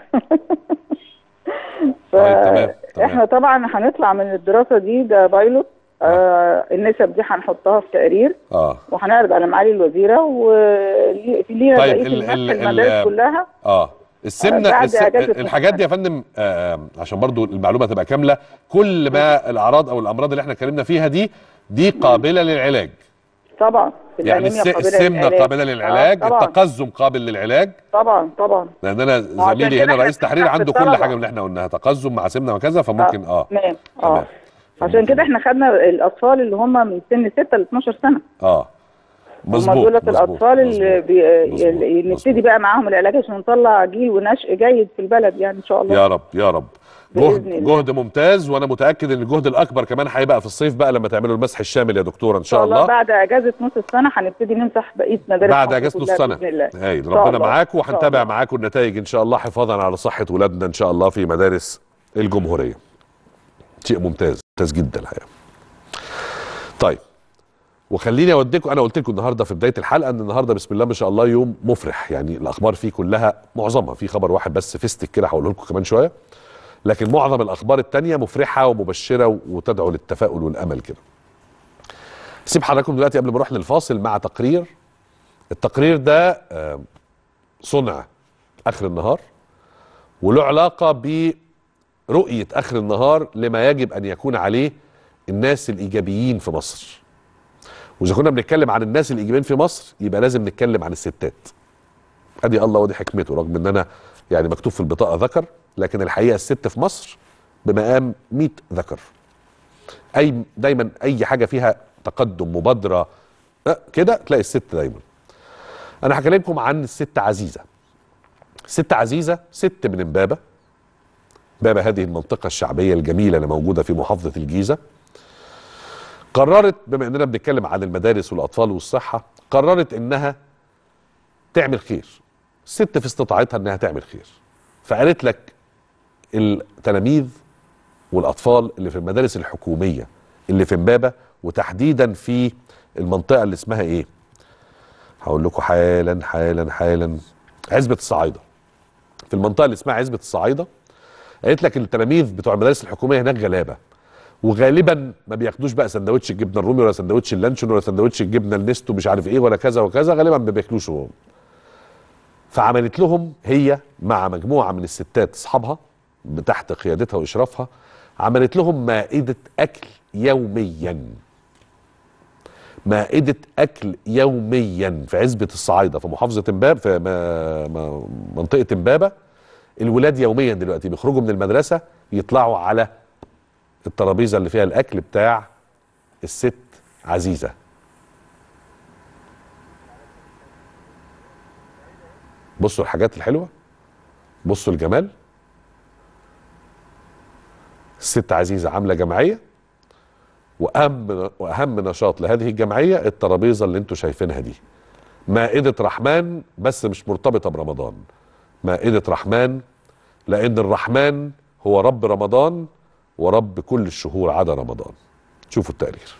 ف... طيب تمام تمام. احنا طبعا هنطلع من الدراسه دي ده بايلوت. آه. آه النسب دي هنحطها في تقرير اه وهنعرض على معالي الوزيره ولينا طيب بقيه المنهج المدارس كلها. اه السمنه آه الس... الحاجات دي يا فندم آه عشان برضو المعلومه تبقى كامله، كل ما الاعراض او الامراض اللي احنا اتكلمنا فيها دي دي قابله للعلاج طبعا. يعني الس... السمنه قابله للعلاج. آه التقزم قابل للعلاج طبعا طبعا. لان انا زميلي هنا رئيس تحرير عنده كل حاجه من اللي احنا قلناها، تقزم مع سمنه وكذا، فممكن اه تمام اه, آه. عشان كده احنا خدنا الاطفال اللي هم من سن ستة ل اتناشر سنه. اه مظبوط. هم دول الاطفال اللي, بي... اللي نبتدي بقى معاهم العلاج عشان نطلع جيل ونشء جيد في البلد يعني ان شاء الله. يا رب يا رب. جهد جهد ممتاز، وانا متاكد ان الجهد الاكبر كمان هيبقى في الصيف بقى لما تعملوا المسح الشامل يا دكتوره ان شاء الله. الله بعد اجازه نص السنه هنبتدي نمسح بقيه مدارس بعد اجازه نص السنه. هايل، ربنا معاكم وهنتابع معاكم النتائج ان شاء الله حفاظا على صحه ولادنا ان شاء الله في مدارس الجمهوريه. شيء ممتاز ممتاز جدا الحقيقه. طيب وخليني اوديكم، انا قلت لكم النهارده في بدايه الحلقه ان النهارده بسم الله ما شاء الله يوم مفرح، يعني الاخبار فيه كلها معظمها، في خبر واحد بس فيستك كده هقوله لكم كمان شويه، لكن معظم الاخبار الثانيه مفرحه ومبشره وتدعو للتفاؤل والامل كده. سيب حضراتكم دلوقتي قبل ما نروح للفاصل مع تقرير. التقرير ده صنع اخر النهار وله علاقه برؤيه اخر النهار لما يجب ان يكون عليه الناس الايجابيين في مصر. واذا كنا بنتكلم عن الناس الايجابيين في مصر يبقى لازم نتكلم عن الستات. ادي الله ودي حكمته، رغم ان انا يعني مكتوب في البطاقه ذكر، لكن الحقيقه الست في مصر بمقام مئة ذكر. اي دايما اي حاجه فيها تقدم مبادره كده تلاقي الست دايما. انا هكلمكم عن الست عزيزه. الست عزيزه ست من امبابه. امبابه هذه المنطقه الشعبيه الجميله اللي موجوده في محافظه الجيزه. قررت بما اننا بنتكلم عن المدارس والاطفال والصحه، قررت انها تعمل خير. الست في استطاعتها انها تعمل خير، فقالت لك التلاميذ والاطفال اللي في المدارس الحكوميه اللي في امبابه، وتحديدا في المنطقه اللي اسمها ايه؟ هقول لكم حالا حالا حالا عزبه الصعايده. في المنطقه اللي اسمها عزبه الصعايده قالت لك التلاميذ بتوع المدارس الحكوميه هناك غلابه، وغالبا ما بياخدوش بقى سندوتش الجبنه الرومي ولا سندوتش اللانشون ولا سندوتش الجبنه النستو مش عارف ايه ولا كذا وكذا، غالبا ما بياكلوش هم. فعملت لهم هي مع مجموعه من الستات اصحابها تحت قيادتها واشرافها، عملت لهم مائده اكل يوميا. مائده اكل يوميا في عزبه الصعايده في محافظه امبابه، في منطقه امبابه. الولاد يوميا دلوقتي بيخرجوا من المدرسه يطلعوا على الترابيزه اللي فيها الاكل بتاع الست عزيزه. بصوا الحاجات الحلوه، بصوا الجمال. الست عزيزه عامله جمعيه، واهم واهم نشاط لهذه الجمعيه الترابيزه اللي انتم شايفينها دي. مائده رحمن، بس مش مرتبطه برمضان. مائده رحمن لان الرحمن هو رب رمضان ورب كل الشهور عدا رمضان. شوفوا التقرير.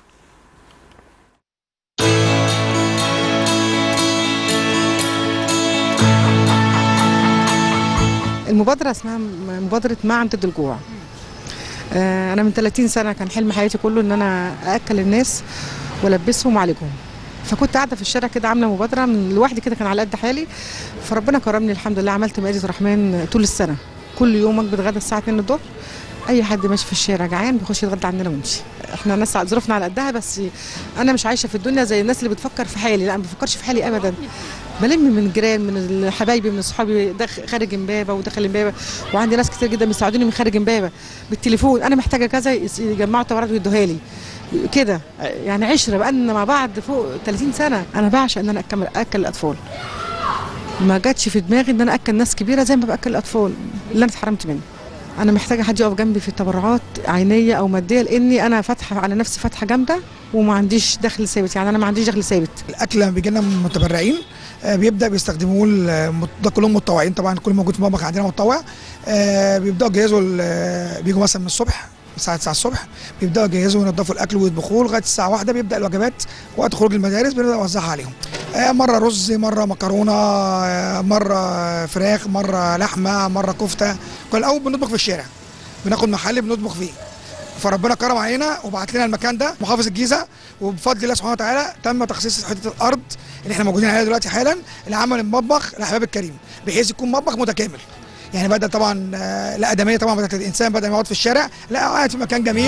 المبادرة اسمها مبادرة معا ضد الجوع. أنا من ثلاثين سنة كان حلم حياتي كله إن أنا أأكل الناس وألبسهم وأعالجهم. فكنت قاعدة في الشارع كده عاملة مبادرة من لوحدي كده، كان على قد حالي. فربنا كرمني الحمد لله، عملت مائدة رحمن طول السنة. كل يوم وجبة غدا الساعة اتنين الظهر. اي حد ماشي في الشارع جعان بيخش يتغدى عندنا ويمشي. احنا ناس ظروفنا على قدها، بس انا مش عايشه في الدنيا زي الناس اللي بتفكر في حالي. لا، ما بفكرش في حالي ابدا. بلم من جيران، من حبايبي، من اصحابي داخل خارج امبابه وداخل امبابه، وعندي ناس كتير جدا بيساعدوني من خارج امبابه بالتليفون. انا محتاجه كذا يجمعوا تبرعات ويدوها لي كده، يعني عشره بقالنا مع بعض فوق ثلاثين سنه. انا بعشق ان انا اكمل اكل الاطفال. ما جاتش في دماغي ان انا اكل ناس كبيره زي ما باكل الاطفال اللي انا اتحرمت منه. انا محتاجه حد يقف جنبي في التبرعات عينيه او ماديه، لاني انا فاتحه على نفسي فتحه جامده وما عنديش دخل ثابت، يعني انا ما عنديش دخل ثابت. الاكل لما بيجي لنا من المتبرعين بيبدا بيستخدموه، ده كلهم متطوعين طبعا، كل موجود في المطبخ عندنا متطوع. بيبداوا يجهزوا، بيجوا مثلا من الصبح الساعه تسعة الصبح، بيبداوا يجهزوا وينظفوا الاكل ويطبخوه لغايه الساعه واحدة. بيبدا الوجبات وقت خروج المدارس بنبدا نوزعها عليهم، مره رز، مره مكرونه، مره فراخ، مره لحمه، مره كفته. كل الاول بنطبخ في الشارع، بناخد محل بنطبخ فيه. فربنا كرم علينا وبعت لنا المكان ده محافظ الجيزه، وبفضل الله سبحانه وتعالى تم تخصيص حته الارض اللي احنا موجودين عليها دلوقتي حالا لعمل المطبخ الاحباب الكريم، بحيث يكون مطبخ متكامل. يعني بدل طبعا لا ادميه طبعا بتاعت الانسان، بدل ما يقعد في الشارع لا قاعد في مكان جميل.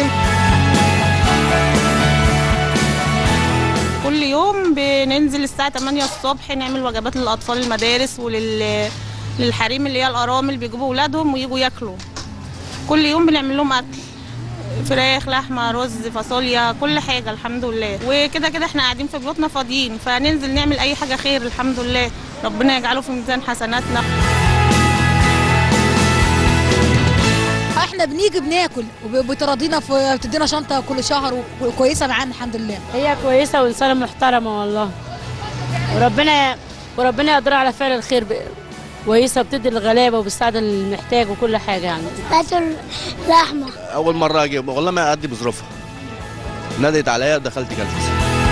كل يوم بننزل الساعه تمانية الصبح نعمل وجبات للاطفال المدارس ولل للحريم اللي هي الارامل، بيجيبوا اولادهم ويجوا ياكلوا. كل يوم بنعمل لهم اكل، فراخ، لحمه، رز، فاصوليا، كل حاجه الحمد لله. وكده كده احنا قاعدين في بيوتنا فاضيين، فننزل نعمل اي حاجه خير الحمد لله، ربنا يجعله في ميزان حسناتنا. احنا بنيجي بناكل وبتراضينا، بتدينا شنطه كل شهر وكويسه معانا الحمد لله. هي كويسه وانسانه محترمه والله، وربنا وربنا يقدر على فعل الخير. كويسه، بتدي الغلابه وبتساعد المحتاج وكل حاجه. يعني باكل لحمه. اول مره اجي والله ما ادي بظروفها، نادت عليا ودخلت كلت.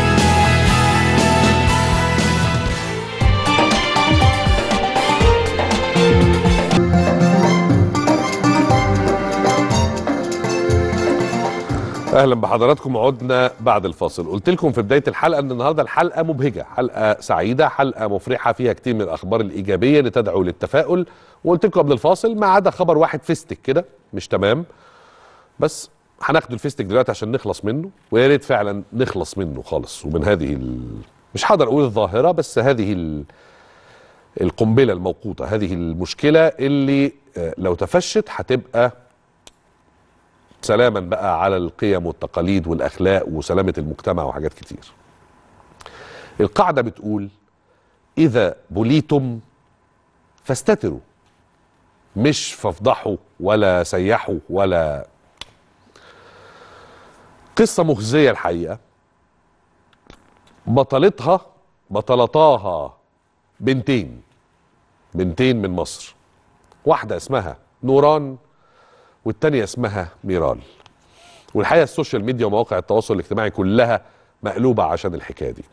اهلا بحضراتكم. عدنا بعد الفاصل. قلت لكم في بدايه الحلقه ان النهارده الحلقه مبهجه، حلقه سعيده، حلقه مفرحه، فيها كتير من الاخبار الايجابيه اللي تدعو للتفاؤل. وقلت لكم قبل الفاصل ما عدا خبر واحد فيستك كده مش تمام، بس هناخد الفيستك دلوقتي عشان نخلص منه، ويا ريت فعلا نخلص منه خالص ومن هذه ال... مش هقدر اقول الظاهره، بس هذه ال... القنبله الموقوته، هذه المشكله اللي لو تفشت هتبقى سلاما بقى على القيم والتقاليد والاخلاق وسلامه المجتمع وحاجات كتير. القاعده بتقول اذا بليتم فاستتروا، مش فافضحوا ولا سيحوا ولا. قصه مخزيه الحقيقه، بطلتها بطلتاها بنتين بنتين من مصر، واحده اسمها نوران والتانية اسمها ميرال. والحقيقة السوشيال ميديا ومواقع التواصل الاجتماعي كلها مقلوبة عشان الحكاية دي.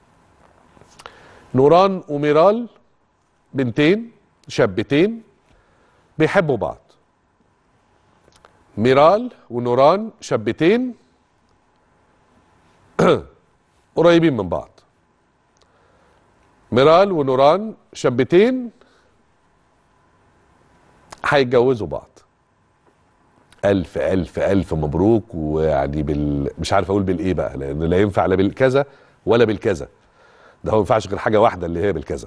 نوران وميرال بنتين شابتين بيحبوا بعض. ميرال ونوران شابتين قريبين من بعض. ميرال ونوران شابتين هيتجوزوا بعض. ألف ألف ألف مبروك. ويعني بال... مش عارف أقول بالإيه بقى، لأن لا ينفع لا بالكذا ولا بالكذا، ده هو ما ينفعش غير حاجة واحدة اللي هي بالكذا.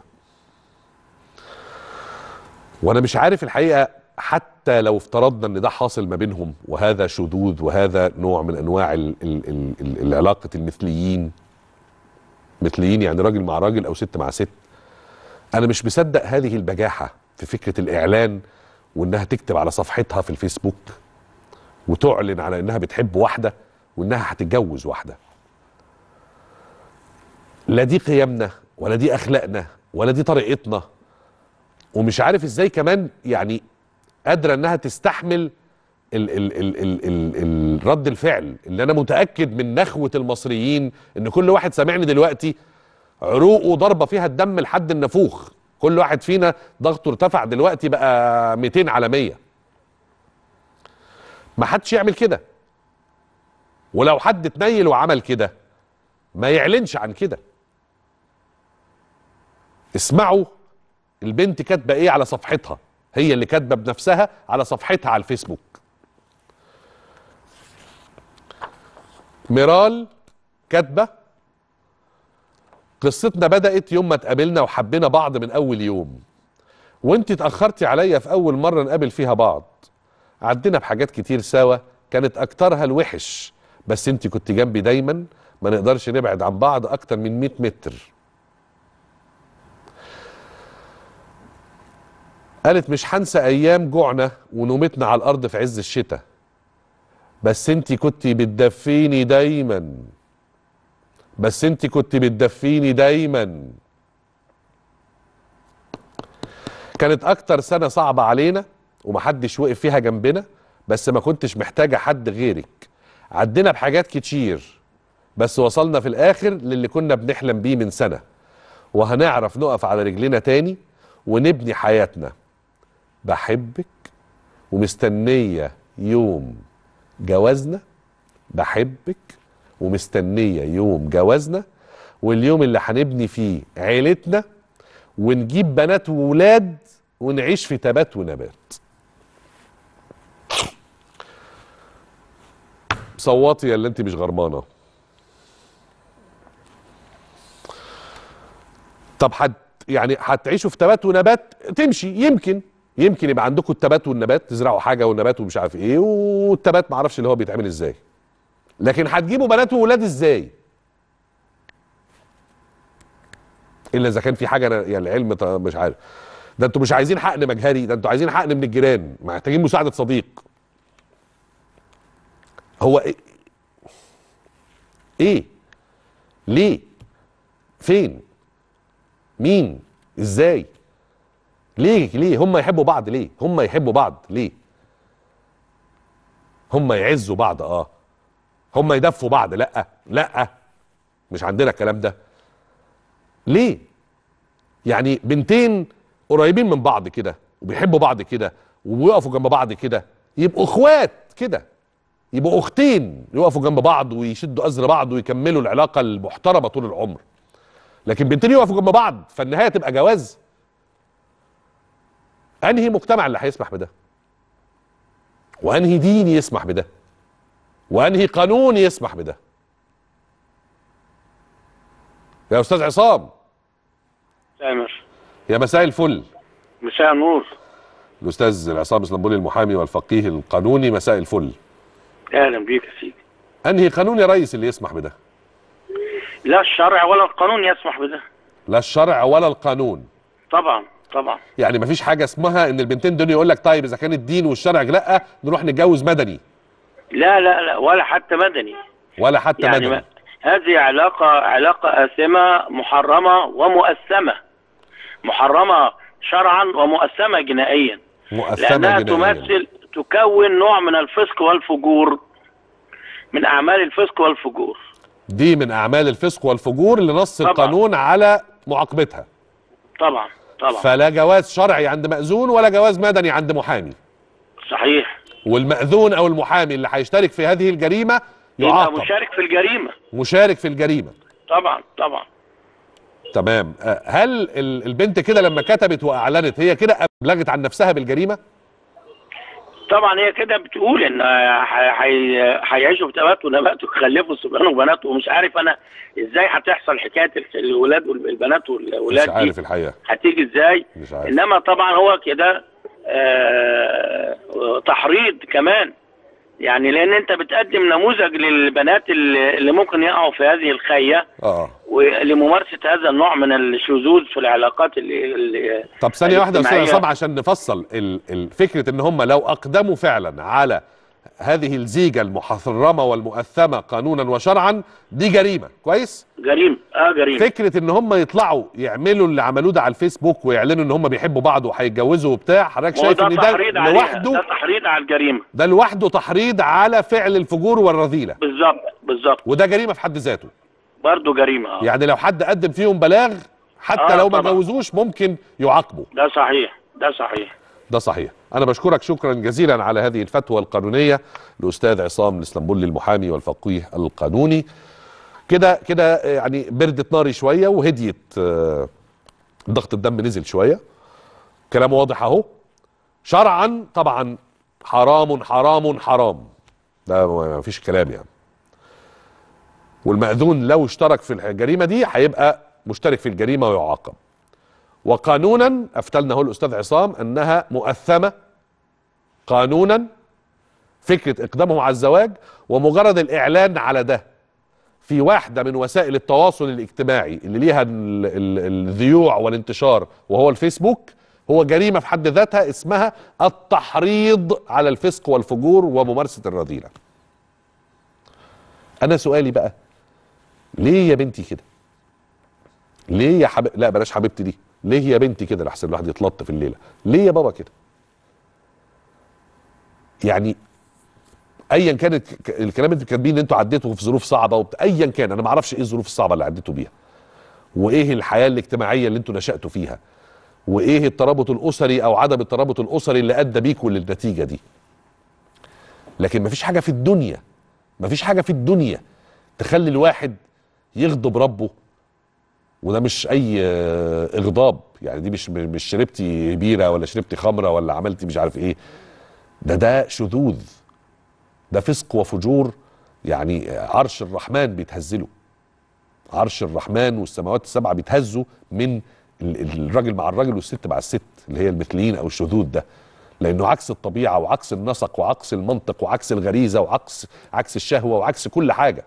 وأنا مش عارف الحقيقة، حتى لو افترضنا إن ده حاصل ما بينهم وهذا شذوذ وهذا نوع من أنواع ال... ال... ال... ال... العلاقة المثليين، مثليين يعني راجل مع راجل أو ست مع ست، أنا مش مصدق هذه البجاحة في فكرة الإعلان، وإنها تكتب على صفحتها في الفيسبوك وتعلن على انها بتحب واحده وانها هتتجوز واحده. لا دي قيمنا ولا دي اخلاقنا ولا دي طريقتنا. ومش عارف ازاي كمان يعني قادره انها تستحمل ال ال ال ال ال ال رد الفعل اللي انا متاكد من نخوه المصريين ان كل واحد سامعني دلوقتي عروقه ضربه فيها الدم لحد النافوخ. كل واحد فينا ضغطه ارتفع دلوقتي بقى ميتين على مية. ما حدش يعمل كده، ولو حد اتنيل وعمل كده ما يعلنش عن كده. اسمعوا البنت كاتبه ايه على صفحتها، هي اللي كاتبه بنفسها على صفحتها على الفيسبوك. ميرال كاتبه قصتنا بدأت يوم ما اتقابلنا وحبينا بعض من اول يوم، وانت اتأخرتي عليا في اول مرة نقابل فيها بعض. عدينا بحاجات كتير سوا كانت اكترها الوحش، بس انت كنت جنبي دايما، ما نقدرش نبعد عن بعض اكتر من مية متر. قالت مش هنسى ايام جوعنا ونومتنا على الارض في عز الشتاء، بس انت كنت بتدفيني دايما، بس انت كنت بتدفيني دايما. كانت اكتر سنة صعبة علينا ومحدش وقف فيها جنبنا، بس ما كنتش محتاجة حد غيرك. عدينا بحاجات كتير بس وصلنا في الاخر للي كنا بنحلم بيه من سنة، وهنعرف نقف على رجلنا تاني ونبني حياتنا. بحبك ومستنية يوم جوازنا، بحبك ومستنية يوم جوازنا، واليوم اللي هنبني فيه عيلتنا ونجيب بنات وولاد ونعيش في تبات ونبات. صوتي يا اللي انت مش غرمانه. طب حد يعني هتعيشوا في تبات ونبات تمشي، يمكن يمكن يبقى عندكم التبات والنبات، تزرعوا حاجه والنبات ومش عارف ايه، والتبات ما اعرفش اللي هو بيتعمل ازاي، لكن هتجيبوا بنات وولاد ازاي؟ الا اذا كان في حاجه يعني العلم مش عارف. ده انتوا مش عايزين حقن مجهري، ده انتوا عايزين حقن من الجيران، محتاجين مساعده صديق. هو ايه؟ ايه؟ ليه؟ فين؟ مين؟ ازاي؟ ليه ليه هم يحبوا بعض؟ ليه هم يحبوا بعض؟ ليه هم يعزوا بعض؟ اه هم يدفوا بعض؟ لا لا مش عندنا الكلام ده. ليه يعني بنتين قريبين من بعض كده وبيحبوا بعض كده وبيقفوا جنب بعض كده، يبقوا اخوات كده، يبقوا اختين يقفوا جنب بعض ويشدوا ازر بعض ويكملوا العلاقه المحترمه طول العمر. لكن بنتين يقفوا جنب بعض فالنهايه تبقى جواز؟ انهي مجتمع اللي هيسمح بده؟ وانهي دين يسمح بده؟ وانهي قانون يسمح بده؟ يا استاذ عصام. سامر. يا مساء الفل. مساء النور. الاستاذ عصام اسلمبولي المحامي والفقيه القانوني، مساء الفل. اهلا بيك يا سيدي. انهي قانون يا ريس اللي يسمح بده؟ لا الشرع ولا القانون يسمح بده. لا الشرع ولا القانون. طبعا طبعا. يعني مفيش حاجه اسمها ان البنتين دول يقول لك طيب اذا كان الدين والشرع لا نروح نتجوز مدني. لا لا لا ولا حتى مدني. ولا حتى يعني مدني. هذه علاقه علاقه آثمة محرمه ومؤثمه. محرمه شرعا ومؤثمه جنائيا. مؤثمه لانها جنائيا. تمثل تكون نوع من الفسق والفجور، من اعمال الفسق والفجور. دي من اعمال الفسق والفجور اللي نص طبعًا. القانون على معاقبتها. طبعا طبعا. فلا جواز شرعي عند مأذون ولا جواز مدني عند محامي. صحيح. والمأذون او المحامي اللي هيشترك في هذه الجريمه يعاقب. يبقى مشارك في الجريمه. مشارك في الجريمه. طبعا طبعا. تمام. هل البنت كده لما كتبت واعلنت هي كده ابلغت عن نفسها بالجريمه؟ طبعا هي كده بتقول ان هيعيشوا في تبات ونبات ويخلفوا صبيان وبنات، ومش عارف انا ازاي هتحصل حكايه الولاد والبنات والولاد. مش عارف الحقيقه هتيجي ازاي. مش عارف. انما طبعا هو كده آه تحريض كمان، يعني لان انت بتقدم نموذج للبنات اللي ممكن يقعوا في هذه الخيه اه ولممارسه هذا النوع من الشذوذ في العلاقات اللي طب ثانيه واحده يا استاذ عصام عشان نفصل الفكره ان هم لو اقدموا فعلا على هذه الزيجه المحرمه والمؤثمه قانونا وشرعا دي جريمه، كويس؟ جريمه اه جريمه. فكره ان هم يطلعوا يعملوا اللي عملوه ده على الفيسبوك ويعلنوا ان هم بيحبوا بعض وهيتجوزوا وبتاع، حضرتك شايف ان ده لوحده ده تحريض على الجريمه، ده لوحده تحريض على فعل الفجور والرذيله. بالظبط بالظبط. وده جريمه في حد ذاته. برضه جريمه اه. يعني لو حد قدم فيهم بلاغ حتى آه لو ما اتجوزوش ممكن يعاقبوا. ده صحيح ده صحيح. ده صحيح. أنا بشكرك شكرا جزيلا على هذه الفتوى القانونية الأستاذ عصام الاسلمبولي المحامي والفقيه القانوني. كده كده يعني بردت ناري شوية وهديت، ضغط الدم نزل شوية، كلام واضح أهو. شرعا طبعا حرام حرام حرام، ده ما فيش كلام يعني. والمأذون لو اشترك في الجريمة دي هيبقى مشترك في الجريمة ويعاقب. وقانونا افتلنا هو الاستاذ عصام انها مؤثمه قانونا فكره اقدامهم على الزواج، ومجرد الاعلان على ده في واحده من وسائل التواصل الاجتماعي اللي ليها الذيوع والانتشار وهو الفيسبوك هو جريمه في حد ذاتها اسمها التحريض على الفسق والفجور وممارسه الرذيله. انا سؤالي بقى، ليه يا بنتي كده؟ ليه يا حبيبتي؟ لا بلاش حبيبتي دي، ليه يا بنتي كده لحسن الواحد يتلط في الليله؟ ليه يا بابا كده؟ يعني ايا كان الكلام اللي انتوا كاتبين ان انتوا عديتوا في ظروف صعبه وبت... ايا كان، انا ما اعرفش ايه الظروف الصعبه اللي عديتوا بيها، وايه الحياه الاجتماعيه اللي انتوا نشأتوا فيها، وايه الترابط الاسري او عدم الترابط الاسري اللي ادى بيكوا للنتيجه دي. لكن مفيش حاجه في الدنيا مفيش حاجه في الدنيا تخلي الواحد يغضب ربه، وده مش اي اغضاب، يعني دي مش مش شربتي بيره ولا شربتي خمره ولا عملتي مش عارف ايه، ده ده شذوذ، ده فسق وفجور. يعني عرش الرحمن بيتهزله، عرش الرحمن والسماوات السبعه بيتهزوا من الراجل مع الراجل والست مع الست، اللي هي المثليين او الشذوذ ده، لانه عكس الطبيعه وعكس النسق وعكس المنطق وعكس الغريزه وعكس عكس الشهوه وعكس كل حاجه.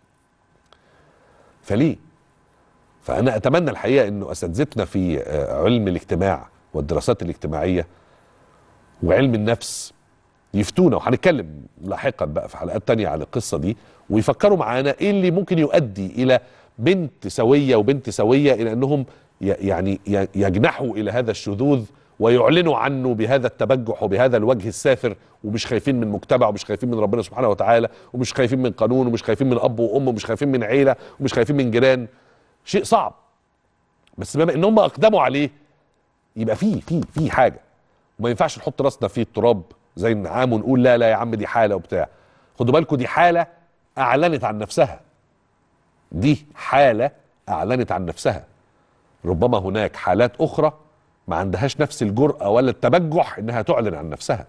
فليه؟ فانا اتمنى الحقيقه انه اساتذتنا في علم الاجتماع والدراسات الاجتماعيه وعلم النفس يفتونا، وهنتكلم لاحقا بقى في حلقات تانية عن القصه دي، ويفكروا معانا ايه اللي ممكن يؤدي الى بنت سويه وبنت سويه الى انهم يعني يجنحوا الى هذا الشذوذ ويعلنوا عنه بهذا التبجح وبهذا الوجه السافر، ومش خايفين من مجتمع ومش خايفين من ربنا سبحانه وتعالى ومش خايفين من قانون ومش خايفين من اب وام ومش خايفين من عيله ومش خايفين من جيران. شيء صعب، بس بما ان هم اقدموا عليه يبقى فيه في في حاجه، وما ينفعش نحط راسنا في التراب زي النعام ونقول لا لا يا عم دي حاله وبتاع. خدوا بالكم دي حاله اعلنت عن نفسها، دي حاله اعلنت عن نفسها. ربما هناك حالات اخرى ما عندهاش نفس الجرأة ولا التبجح انها تعلن عن نفسها.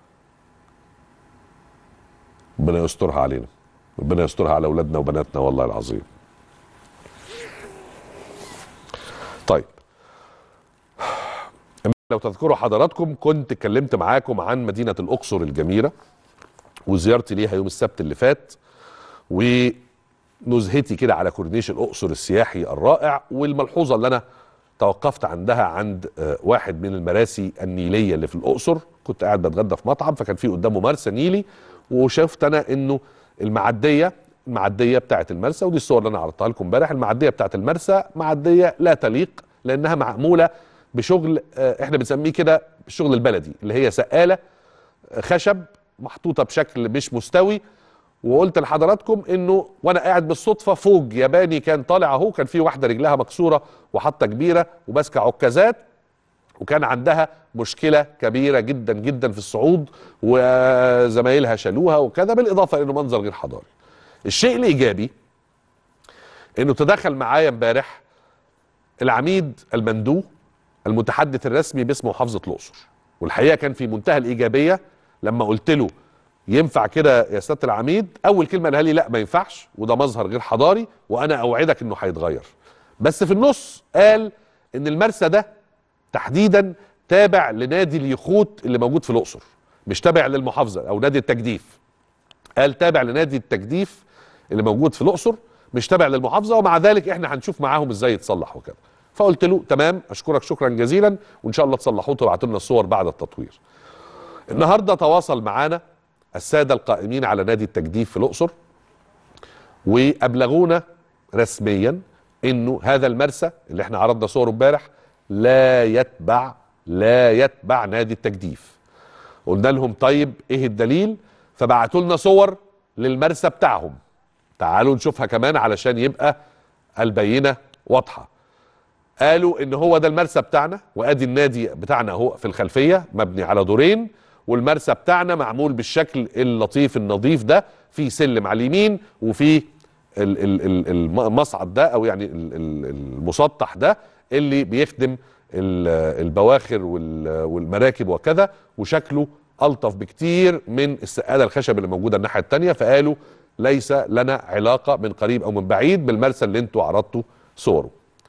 ربنا يسترها علينا، ربنا يسترها على اولادنا وبناتنا والله العظيم. طيب لو تذكروا حضراتكم كنت اتكلمت معاكم عن مدينة الأقصر الجميلة وزيارتي ليها يوم السبت اللي فات، ونزهتي كده على كورنيش الأقصر السياحي الرائع، والملحوظة اللي أنا توقفت عندها عند واحد من المراسي النيلية اللي في الأقصر. كنت قاعد بتغدى في مطعم فكان في قدامه مرسى نيلي، وشفت أنا إنه المعدية المعدية بتاعت المرسى، ودي الصور اللي أنا عرضتها لكم امبارح، المعدية بتاعت المرسى معدية لا تليق لأنها معمولة بشغل احنا بنسميه كده الشغل البلدي، اللي هي سقالة خشب محطوطة بشكل مش مستوي. وقلت لحضراتكم انه وانا قاعد بالصدفة فوج ياباني كان طالع اهو، كان في واحدة رجلها مكسورة وحاطة كبيرة وماسكة عكازات، وكان عندها مشكلة كبيرة جدا جدا في الصعود وزمايلها شالوها وكذا، بالاضافة انه منظر غير حضاري. الشيء الايجابي انه تدخل معايا امبارح العميد المندوب المتحدث الرسمي باسم محافظة الأقصر، والحقيقة كان في منتهى الإيجابية لما قلت له ينفع كده يا سيادة العميد. أول كلمة قالها لي لا ما ينفعش وده مظهر غير حضاري وأنا أوعدك إنه هيتغير. بس في النص قال إن المرسى ده تحديدا تابع لنادي اليخوت اللي موجود في الأقصر، مش تابع للمحافظة أو نادي التجديف. قال تابع لنادي التجديف اللي موجود في الأقصر، مش تابع للمحافظة، ومع ذلك إحنا هنشوف معاهم إزاي يتصلح وكده. فقلت له تمام اشكرك شكرا جزيلا، وان شاء الله تصلحوه وتبعتوا لنا الصور بعد التطوير. النهارده تواصل معانا الساده القائمين على نادي التجديف في الاقصر وابلغونا رسميا انه هذا المرسى اللي احنا عرضنا صوره امبارح لا يتبع لا يتبع نادي التجديف. قلنا لهم طيب ايه الدليل؟ فبعتوا لنا صور للمرسى بتاعهم، تعالوا نشوفها كمان علشان يبقى البينه واضحه. قالوا ان هو ده المرسى بتاعنا، وادي النادي بتاعنا اهو في الخلفيه مبني على دورين، والمرسى بتاعنا معمول بالشكل اللطيف النظيف ده، في سلم على اليمين وفي المصعد ده او يعني المسطح ده اللي بيخدم البواخر والمراكب وكذا، وشكله الطف بكتير من السقاله الخشب اللي موجوده الناحيه الثانيه. فقالوا ليس لنا علاقه من قريب او من بعيد بالمرسى اللي انتوا عرضتوا صوره.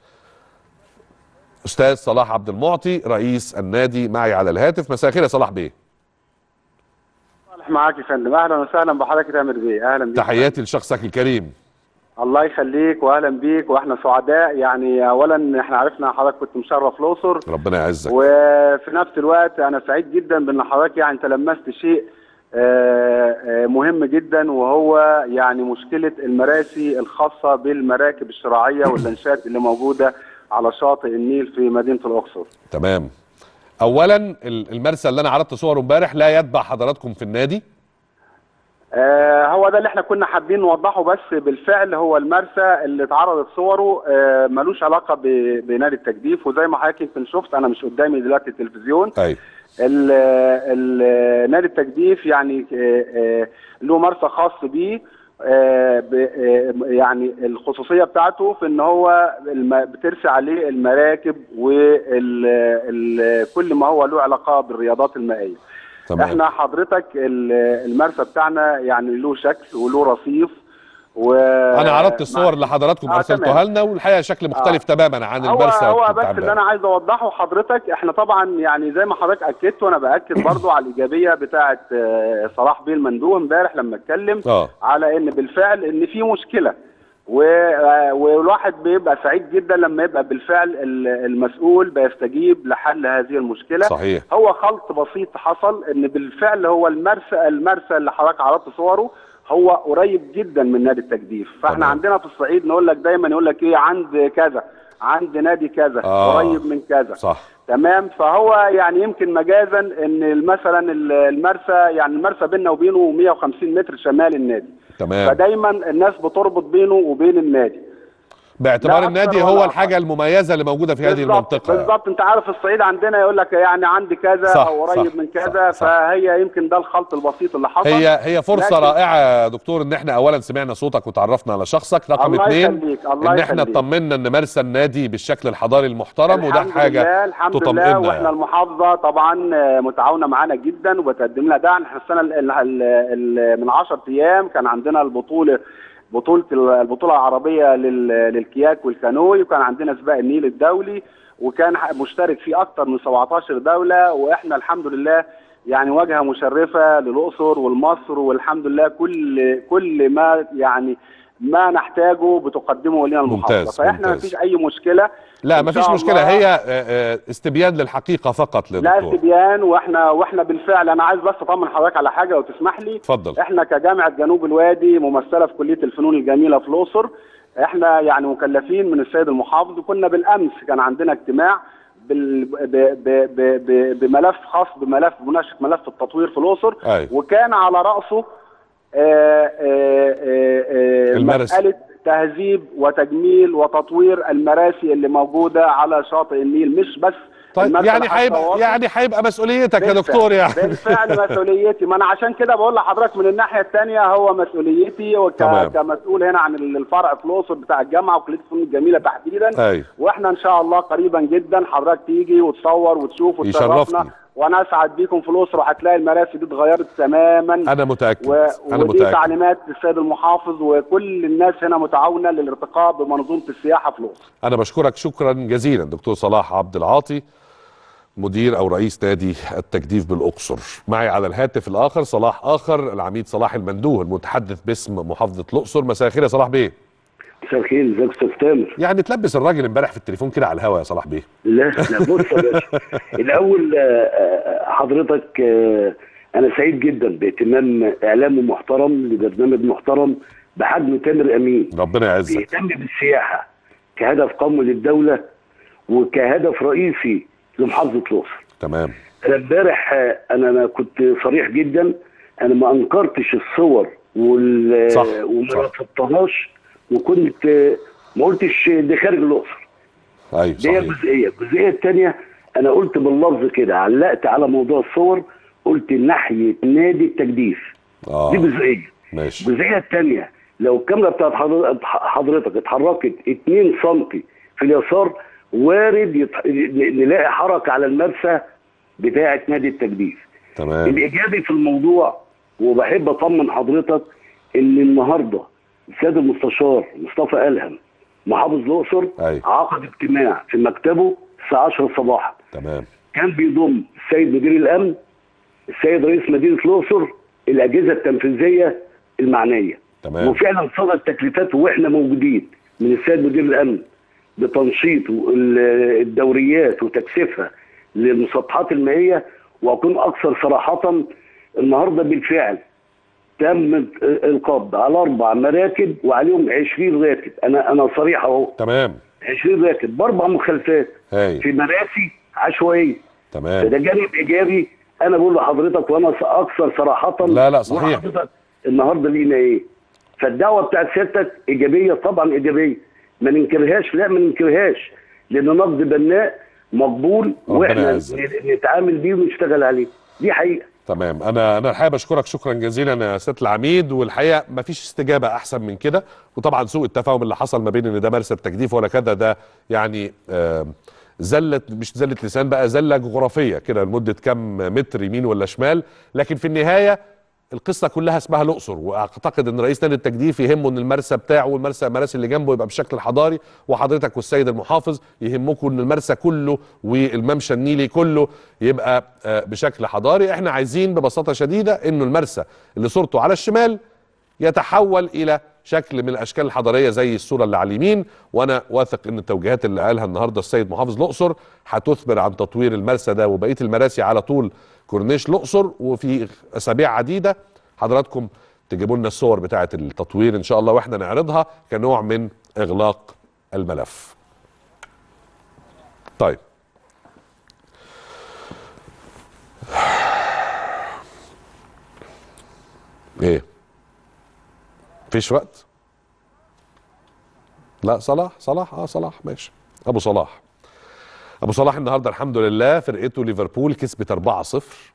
استاذ صلاح عبد المعطي رئيس النادي معي على الهاتف. مساء الخير يا صلاح بيه. صالح معاك يا فندم، اهلا وسهلا بحضرتك يا تامر بيه. اهلا بيك. تحياتي لشخصك الكريم. الله يخليك واهلا بيك، واحنا سعداء. يعني اولا احنا عرفنا حضرتك كنت مشرف الاقصر، ربنا يعزك. وفي نفس الوقت انا سعيد جدا بان حضرتك يعني تلمست شيء مهم جدا، وهو يعني مشكله المراسي الخاصه بالمراكب الشراعيه واللانشات اللي موجوده على شاطئ النيل في مدينه الاقصر. تمام. اولا المرسى اللي انا عرضت صوره امبارح لا يتبع حضراتكم في النادي؟ آه هو ده اللي احنا كنا حابين نوضحه، بس بالفعل هو المرسى اللي اتعرضت صوره آه ملوش علاقه بنادي التجديف، وزي ما حضرتك يمكن شفت انا مش قدامي دلوقتي التلفزيون. ايوه. نادي التجديف يعني آه آه له مرسى خاص بيه، آه آه يعني الخصوصيه بتاعته في ان هو بترسي عليه المراكب وكل ما هو له علاقه بالرياضات المائيه. تمام. احنا حضرتك المرسى بتاعنا يعني له شكل وله رصيف، و انا عرضت الصور اللي حضراتكم آه ارسلتوها لنا، والحقيقه شكل مختلف آه. تماما عن المرسى. هو, هو بس اللي انا عايز اوضحه حضرتك، احنا طبعا يعني زي ما حضرتك اكدت وانا باكد برضو على الايجابيه بتاعه صلاح بيه المندوه امبارح لما اتكلم آه. على ان بالفعل ان في مشكله، والواحد بيبقى سعيد جدا لما يبقى بالفعل المسؤول بيستجيب لحل هذه المشكله. صحيح. هو خلط بسيط حصل ان بالفعل هو المرسى المرسى اللي حضرتك عرضت صوره هو قريب جدا من نادي التجديف، فاحنا طبعا. عندنا في الصعيد نقول لك دايما يقول لك ايه عند كذا، عند نادي كذا، آه. قريب من كذا. صح. تمام. فهو يعني يمكن مجازا ان مثلا المرسى يعني المرسى بيننا وبينه مية وخمسين متر شمال النادي. تمام. فدايما الناس بتربط بينه وبين النادي، باعتبار النادي هو الحاجه المميزه اللي موجوده في هذه المنطقه. بالظبط. انت عارف الصعيد عندنا يقول لك يعني عندي كذا صح او قريب صح من كذا، صح فهي يمكن ده الخلط البسيط اللي حصل. هي هي فرصه رائعه يا دكتور ان احنا اولا سمعنا صوتك وتعرفنا على شخصك، رقم اثنين ان احنا اطمنا ان مرسى النادي بالشكل الحضاري المحترم، وده حاجه تطمئننا. الحمد لله. واحنا المحافظه طبعا متعاونه معانا جدا وبتقدم لنا دعم. احنا السنه من عشرة ايام كان عندنا البطوله بطولة البطولة العربية للكياك والكانوي، وكان عندنا سباق النيل الدولي، وكان مشترك فيه أكتر من سبعتاشر دولة، وإحنا الحمد لله يعني واجهة مشرفة للأقصر والمصر، والحمد لله كل كل ما يعني ما نحتاجه بتقدمه لنا المحافظة. فإحنا ما فيش أي مشكلة. لا ما فيش مشكلة، هي استبيان للحقيقة فقط للدكتور. لا استبيان، واحنا واحنا بالفعل انا عايز بس اطمن حضرتك على حاجة لو تسمح لي. اتفضل. احنا كجامعة جنوب الوادي ممثلة في كلية الفنون الجميلة في الأقصر، احنا يعني مكلفين من السيد المحافظ، وكنا بالامس كان عندنا اجتماع بال... ب... ب... ب... ب... بملف خاص بملف مناقشة ملف التطوير في الأقصر. أي. وكان على رأسه آآ آآ مسألة تهذيب وتجميل وتطوير المراسي اللي موجودة على شاطئ النيل، مش بس طيب يعني هيبقى يعني هيبقى مسؤوليتك يا دكتور يعني. بالفعل مسؤوليتي، ما انا عشان كده بقول لحضرتك من الناحيه الثانيه هو مسؤوليتي وك... كمسؤول هنا عن الفرع في الاقصر بتاع الجامعه وكليه الفنون الجميله تحديدا. أي. واحنا ان شاء الله قريبا جدا حضرتك تيجي وتصور وتشوف وتشرفنا، وانا اسعد بيكم في الاقصر، وهتلاقي المراسي دي اتغيرت تماما. انا متاكد. و... انا ودي متاكد. تعليمات السيد المحافظ، وكل الناس هنا متعاونه للارتقاء بمنظومه السياحه في الاقصر. انا بشكرك شكرا جزيلا دكتور صلاح عبد العاطي، مدير او رئيس نادي التجديف بالاقصر. معي على الهاتف الاخر صلاح اخر، العميد صلاح المندوه المتحدث باسم محافظه الاقصر. مساء الخير يا صلاح بيه. مساء الخير، ازيك يا استاذ تامر؟ يعني تلبس الراجل امبارح في التليفون كده على الهوا يا صلاح بيه. لا لا بص يا باشا، الاول حضرتك انا سعيد جدا باهتمام اعلامي محترم لبرنامج محترم بحجم تامر امين. ربنا يعزك. بيهتم بالسياحه كهدف قومي للدوله وكهدف رئيسي لمحافظه الاقصر. تمام. انا امبارح انا انا كنت صريح جدا، انا ما انكرتش الصور وال صح. وما رفضتهاش، وكنت ما قلتش دي خارج الاقصر. ايوه صحيح. دي الجزئيه، الجزئيه الثانيه انا قلت باللفظ كده، علقت على موضوع الصور، قلت ناحيه نادي التجديف. اه دي جزئيه. ماشي. الجزئيه الثانيه، لو الكاميرا بتاعت حضرتك اتحركت اتنين سم في اليسار، وارد يتح... نلاقي حركه على المرسى بتاعه نادي التجديف. تمام. الايجابي في الموضوع، وبحب اطمن حضرتك ان النهارده السيد المستشار مصطفى ألهم محافظ الاقصر عقد اجتماع في مكتبه الساعه عشرة صباحا. تمام. كان بيضم السيد مدير الامن، السيد رئيس مدينه الاقصر، الاجهزه التنفيذيه المعنيه. تمام. وفعلا صدرت تكليفات واحنا موجودين من السيد مدير الامن بتنشيط الدوريات وتكثيفها للمسطحات المائيه. واكون اكثر صراحه، النهارده بالفعل تم القبض على اربع مراكب وعليهم عشرين راكب. انا انا صريح اهو. تمام. عشرين راكب باربع مخالفات هاي. في مراسي عشوائيه. تمام. فده جانب ايجابي. انا بقول لحضرتك وانا اكثر صراحه. لا لا صحيح. النهارده لينا ايه؟ فالدعوه بتاعت سيادتك ايجابيه، طبعا ايجابيه، ما ننكرهاش، لا ما ننكرهاش، لان نقد بناء مقبول واحنا نتعامل بيه ونشتغل عليه، دي حقيقه. تمام. انا انا الحقيقه بشكرك شكرا جزيلا يا سياده العميد، والحقيقه ما فيش استجابه احسن من كده. وطبعا سوء التفاهم اللي حصل ما بين ان ده مرسى تجديف ولا كذا، ده يعني آه زله، مش زله لسان بقى، زله جغرافيه كده لمده كام متر يمين ولا شمال. لكن في النهايه القصه كلها اسمها الاقصر، واعتقد ان رئيس نادي التجديف يهمه ان المرسى بتاعه والمرسى المراسي اللي جنبه يبقى بالشكل الحضاري، وحضرتك والسيد المحافظ يهمكم ان المرسى كله والممشى النيلي كله يبقى بشكل حضاري. احنا عايزين ببساطه شديده انه المرسى اللي صورته على الشمال يتحول الى شكل من الاشكال الحضاريه زي الصوره اللي على اليمين. وانا واثق ان التوجيهات اللي قالها النهارده السيد محافظ الاقصر هتثمر عن تطوير المرسى ده وبقيه المراسي على طول كورنيش الاقصر. وفي اسابيع عديده حضراتكم تجيبوا لنا الصور بتاعه التطوير ان شاء الله، واحنا نعرضها كنوع من اغلاق الملف. طيب ايه مفيش وقت؟ لا صلاح صلاح اه صلاح ماشي. ابو صلاح ابو صلاح النهارده الحمد لله فرقته ليفربول كسبت أربعة صفر،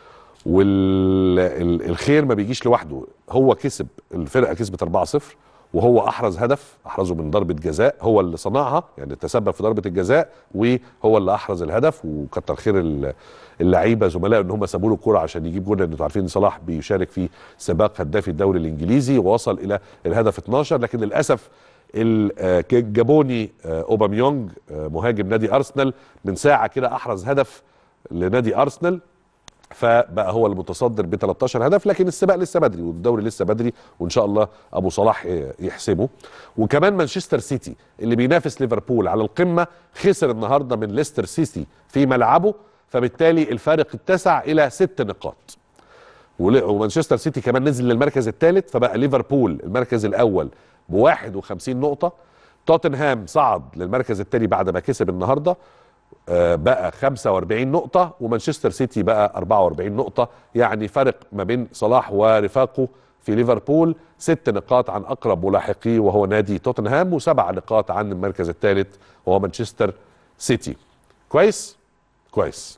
والخير ما بيجيش لوحده. هو كسب، الفرقه كسبت أربعة صفر وهو احرز هدف، احرزه من ضربه جزاء، هو اللي صنعها يعني تسبب في ضربه الجزاء وهو اللي احرز الهدف. وكتر خير اللعيبه زملائه ان هم سابوا له الكوره عشان يجيب جول، لان انتوا عارفين ان صلاح بيشارك في سباق هدافي الدوري الانجليزي ووصل الى الهدف اتناشر. لكن للاسف الجابوني اوباميونج مهاجم نادي ارسنال من ساعه كده احرز هدف لنادي ارسنال، فبقى هو المتصدر ب تلتاشر هدف. لكن السباق لسه بدري والدوري لسه بدري، وان شاء الله ابو صلاح يحسمه. وكمان مانشستر سيتي اللي بينافس ليفربول على القمه خسر النهارده من ليستر سيتي في ملعبه، فبالتالي الفارق اتسع الى ست نقاط. ومانشستر سيتي كمان نزل للمركز الثالث، فبقى ليفربول المركز الاول ب واحد وخمسين نقطه. توتنهام صعد للمركز الثاني بعد ما كسب النهارده بقى خمسة وأربعين نقطة، ومانشستر سيتي بقى أربعة وأربعين نقطة. يعني فرق ما بين صلاح ورفاقه في ليفربول ست نقاط عن أقرب ملاحقيه وهو نادي توتنهام، وسبع نقاط عن المركز الثالث وهو مانشستر سيتي. كويس؟ كويس.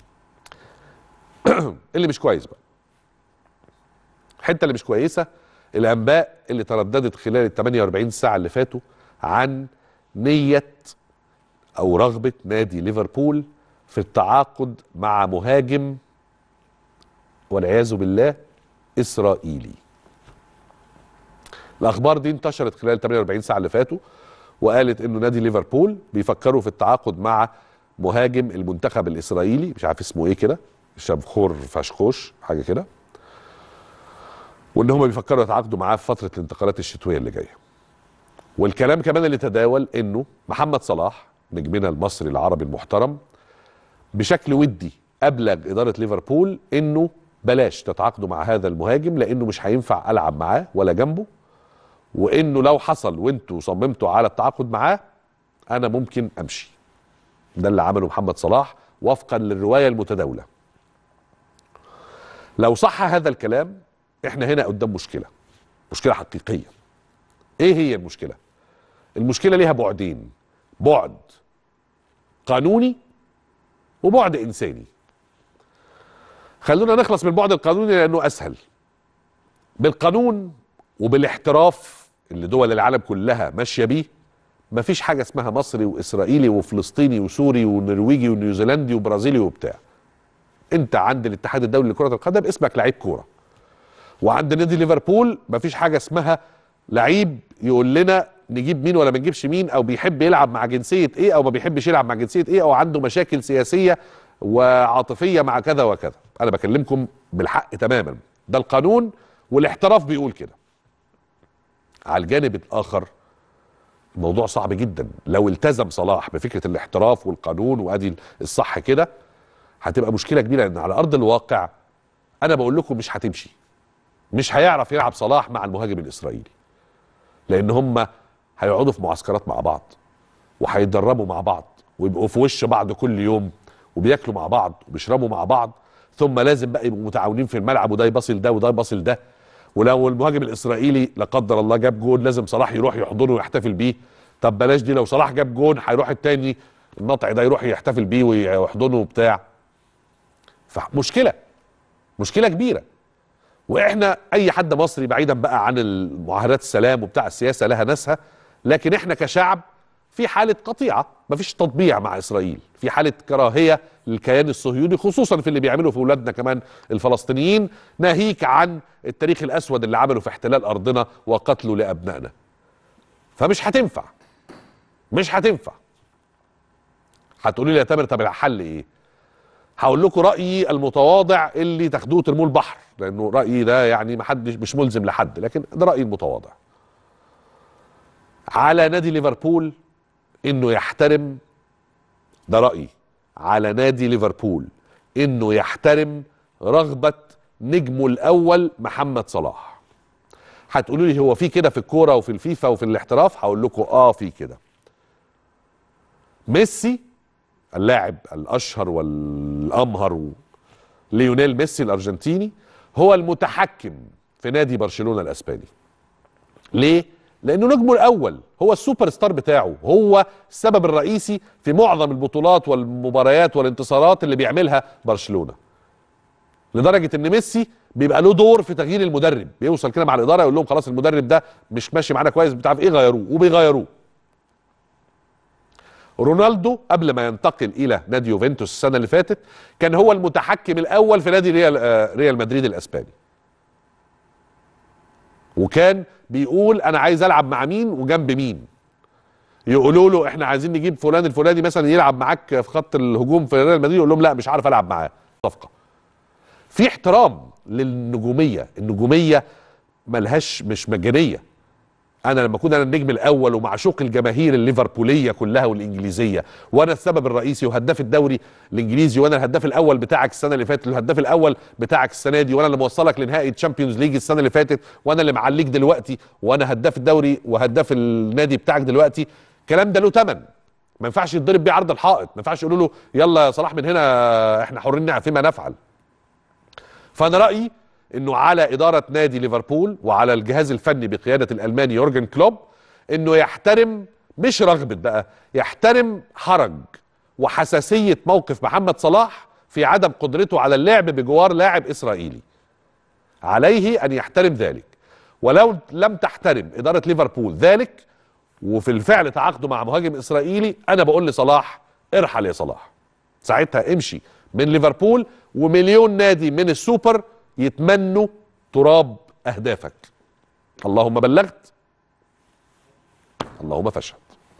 اللي مش كويس بقى، الحتة اللي مش كويسة الأنباء اللي ترددت خلال ال ثمانية وأربعين ساعة اللي فاتوا عن نية أو رغبة نادي ليفربول في التعاقد مع مهاجم والعياذ بالله إسرائيلي. الأخبار دي انتشرت خلال ثمانية وأربعين ساعة اللي فاتوا، وقالت إنه نادي ليفربول بيفكروا في التعاقد مع مهاجم المنتخب الإسرائيلي، مش عارف اسمه إيه كده، شبخور فشخوش حاجة كده، وإن هم بيفكروا يتعاقدوا معاه في فترة الانتقالات الشتوية اللي جاية. والكلام كمان اللي تداول إنه محمد صلاح نجمنا المصري العربي المحترم بشكل ودي أبلغ إدارة ليفربول إنه بلاش تتعاقدوا مع هذا المهاجم لأنه مش هينفع ألعب معاه ولا جنبه، وإنه لو حصل وإنتوا صممتوا على التعاقد معاه أنا ممكن أمشي. ده اللي عمله محمد صلاح وفقا للرواية المتداولة. لو صح هذا الكلام إحنا هنا قدام مشكلة، مشكلة حقيقية. إيه هي المشكلة؟ المشكلة ليها بعدين، بعد قانوني وبعد إنساني. خلونا نخلص من البعد القانوني لأنه أسهل. بالقانون وبالاحتراف اللي دول العالم كلها ماشية بيه، مفيش حاجة اسمها مصري وإسرائيلي وفلسطيني وسوري ونرويجي ونيوزيلندي وبرازيلي وبتاع. أنت عند الاتحاد الدولي لكرة القدم اسمك لعيب كورة، وعند نادي ليفربول مفيش حاجة اسمها لعيب يقول لنا نجيب مين ولا ما نجيبش مين، او بيحب يلعب مع جنسيه ايه او ما بيحبش يلعب مع جنسيه ايه، او عنده مشاكل سياسيه وعاطفيه مع كذا وكذا. انا بكلمكم بالحق تماما، ده القانون والاحتراف بيقول كده. على الجانب الاخر الموضوع صعب جدا. لو التزم صلاح بفكره الاحتراف والقانون وادي الصح كده هتبقى مشكله كبيره، لان على ارض الواقع انا بقول لكم مش هتمشي. مش هيعرف يلعب صلاح مع المهاجم الاسرائيلي، لان هم هيقعدوا في معسكرات مع بعض وهيتدربوا مع بعض ويبقوا في وش بعض كل يوم وبياكلوا مع بعض وبيشربوا مع بعض، ثم لازم بقى يبقوا متعاونين في الملعب وده يباصي لده وده يباصي لده. ولو المهاجم الاسرائيلي لا قدر الله جاب جون لازم صلاح يروح يحضنه ويحتفل بيه. طب بلاش دي، لو صلاح جاب جون هيروح التاني النطع ده يروح يحتفل بيه ويحضنه وبتاع. فمشكله مشكله كبيره. واحنا اي حد مصري بعيدا بقى عن المعاهدات السلام وبتاع السياسه لها ناسها، لكن احنا كشعب في حاله قطيعه، مفيش تطبيع مع اسرائيل، في حاله كراهيه للكيان الصهيوني خصوصا في اللي بيعمله في اولادنا كمان الفلسطينيين، ناهيك عن التاريخ الاسود اللي عمله في احتلال ارضنا وقتله لابنائنا. فمش هتنفع مش هتنفع. هتقولي لي يا تامر طب الحل ايه؟ هقول لكم رايي المتواضع اللي تاخدوه ترموه البحر، لانه رايي ده يعني ما حدش مش ملزم لحد، لكن ده رايي المتواضع. على نادي ليفربول انه يحترم، ده رايي، على نادي ليفربول انه يحترم رغبه نجمه الاول محمد صلاح. هتقولوا لي هو في كده في الكوره وفي الفيفا وفي الاحتراف؟ هقول لكم اه في كده. ميسي اللاعب الاشهر والامهر ليونيل ميسي الارجنتيني هو المتحكم في نادي برشلونه الاسباني. ليه؟ لانه نجمه الاول، هو السوبر ستار بتاعه، هو السبب الرئيسي في معظم البطولات والمباريات والانتصارات اللي بيعملها برشلونه. لدرجه ان ميسي بيبقى له دور في تغيير المدرب، بيوصل كده مع الاداره يقول لهم خلاص المدرب ده مش ماشي معانا كويس بتاع ايه غيروه، وبيغيروه. رونالدو قبل ما ينتقل الى نادي يوفنتوس السنه اللي فاتت كان هو المتحكم الاول في نادي ريال آه ريال مدريد الاسباني. وكان بيقول انا عايز العب مع مين وجنب مين. يقولوا له احنا عايزين نجيب فلان الفلاني مثلا يلعب معاك في خط الهجوم في ريال مدريد، يقول لهم لا مش عارف العب معاه. صفقه. في احترام للنجوميه، النجوميه ملهاش مش مجانيه. انا لما اكون انا النجم الاول ومعشوق الجماهير الليفربوليه كلها والانجليزيه، وانا السبب الرئيسي وهداف الدوري الانجليزي، وانا الهداف الاول بتاعك السنه اللي فاتت والهداف الاول بتاعك السنه دي، وانا اللي موصلك لنهائي تشامبيونز ليج السنه اللي فاتت، وانا اللي معليك دلوقتي، وانا هداف الدوري وهداف النادي بتاعك دلوقتي، الكلام ده له ثمن. ما ينفعش يتضرب بيه عرض الحائط، ما ينفعش يقولوا له يلا يا صلاح من هنا احنا حرين فيما نفعل. فانا رايي انه على اداره نادي ليفربول وعلى الجهاز الفني بقياده الالماني يورجن كلوب انه يحترم، مش رغبه بقى، يحترم حرج وحساسيه موقف محمد صلاح في عدم قدرته على اللعب بجوار لاعب اسرائيلي. عليه ان يحترم ذلك. ولو لم تحترم اداره ليفربول ذلك وفي الفعل تعاقدوا مع مهاجم اسرائيلي، انا بقول لصلاح ارحل يا صلاح. ساعتها امشي من ليفربول ومليون نادي من السوبر يتمنوا تراب اهدافك. اللهم بلغت اللهم فاشهد.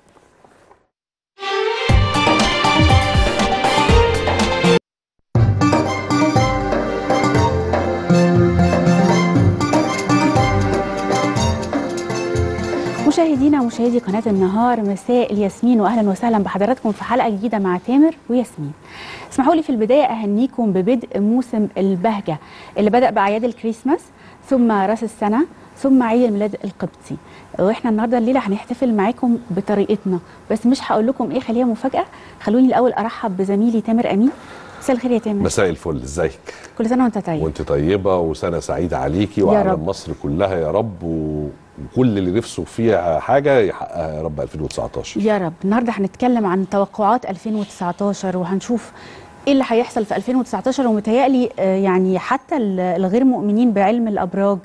مشاهدينا ومشاهدي قناة النهار، مساء الياسمين واهلا وسهلا بحضراتكم في حلقة جديدة مع تامر وياسمين. اسمحوا لي في البداية اهنيكم ببدء موسم البهجة اللي بدأ بأعياد الكريسماس ثم راس السنة ثم عيد الميلاد القبطي. واحنا النهارده الليلة هنحتفل معاكم بطريقتنا، بس مش هقول لكم ايه، خليها مفاجأة. خلوني الأول أرحب بزميلي تامر أمين. مساء الخير يا تامر. مساء الفل، ازيك؟ كل سنة وانت طيب. وانت طيبة وسنة سعيدة عليكي وعلى رب. مصر كلها يا رب، و... وكل اللي نفسه فيها حاجة يحققها يا رب ألفين وتسعتاشر يا رب. النهارده هنتكلم عن توقعات ألفين وتسعتاشر وهنشوف ايه اللي هيحصل في ألفين وتسعتاشر، ومتهيألي يعني حتى الغير مؤمنين بعلم الأبراج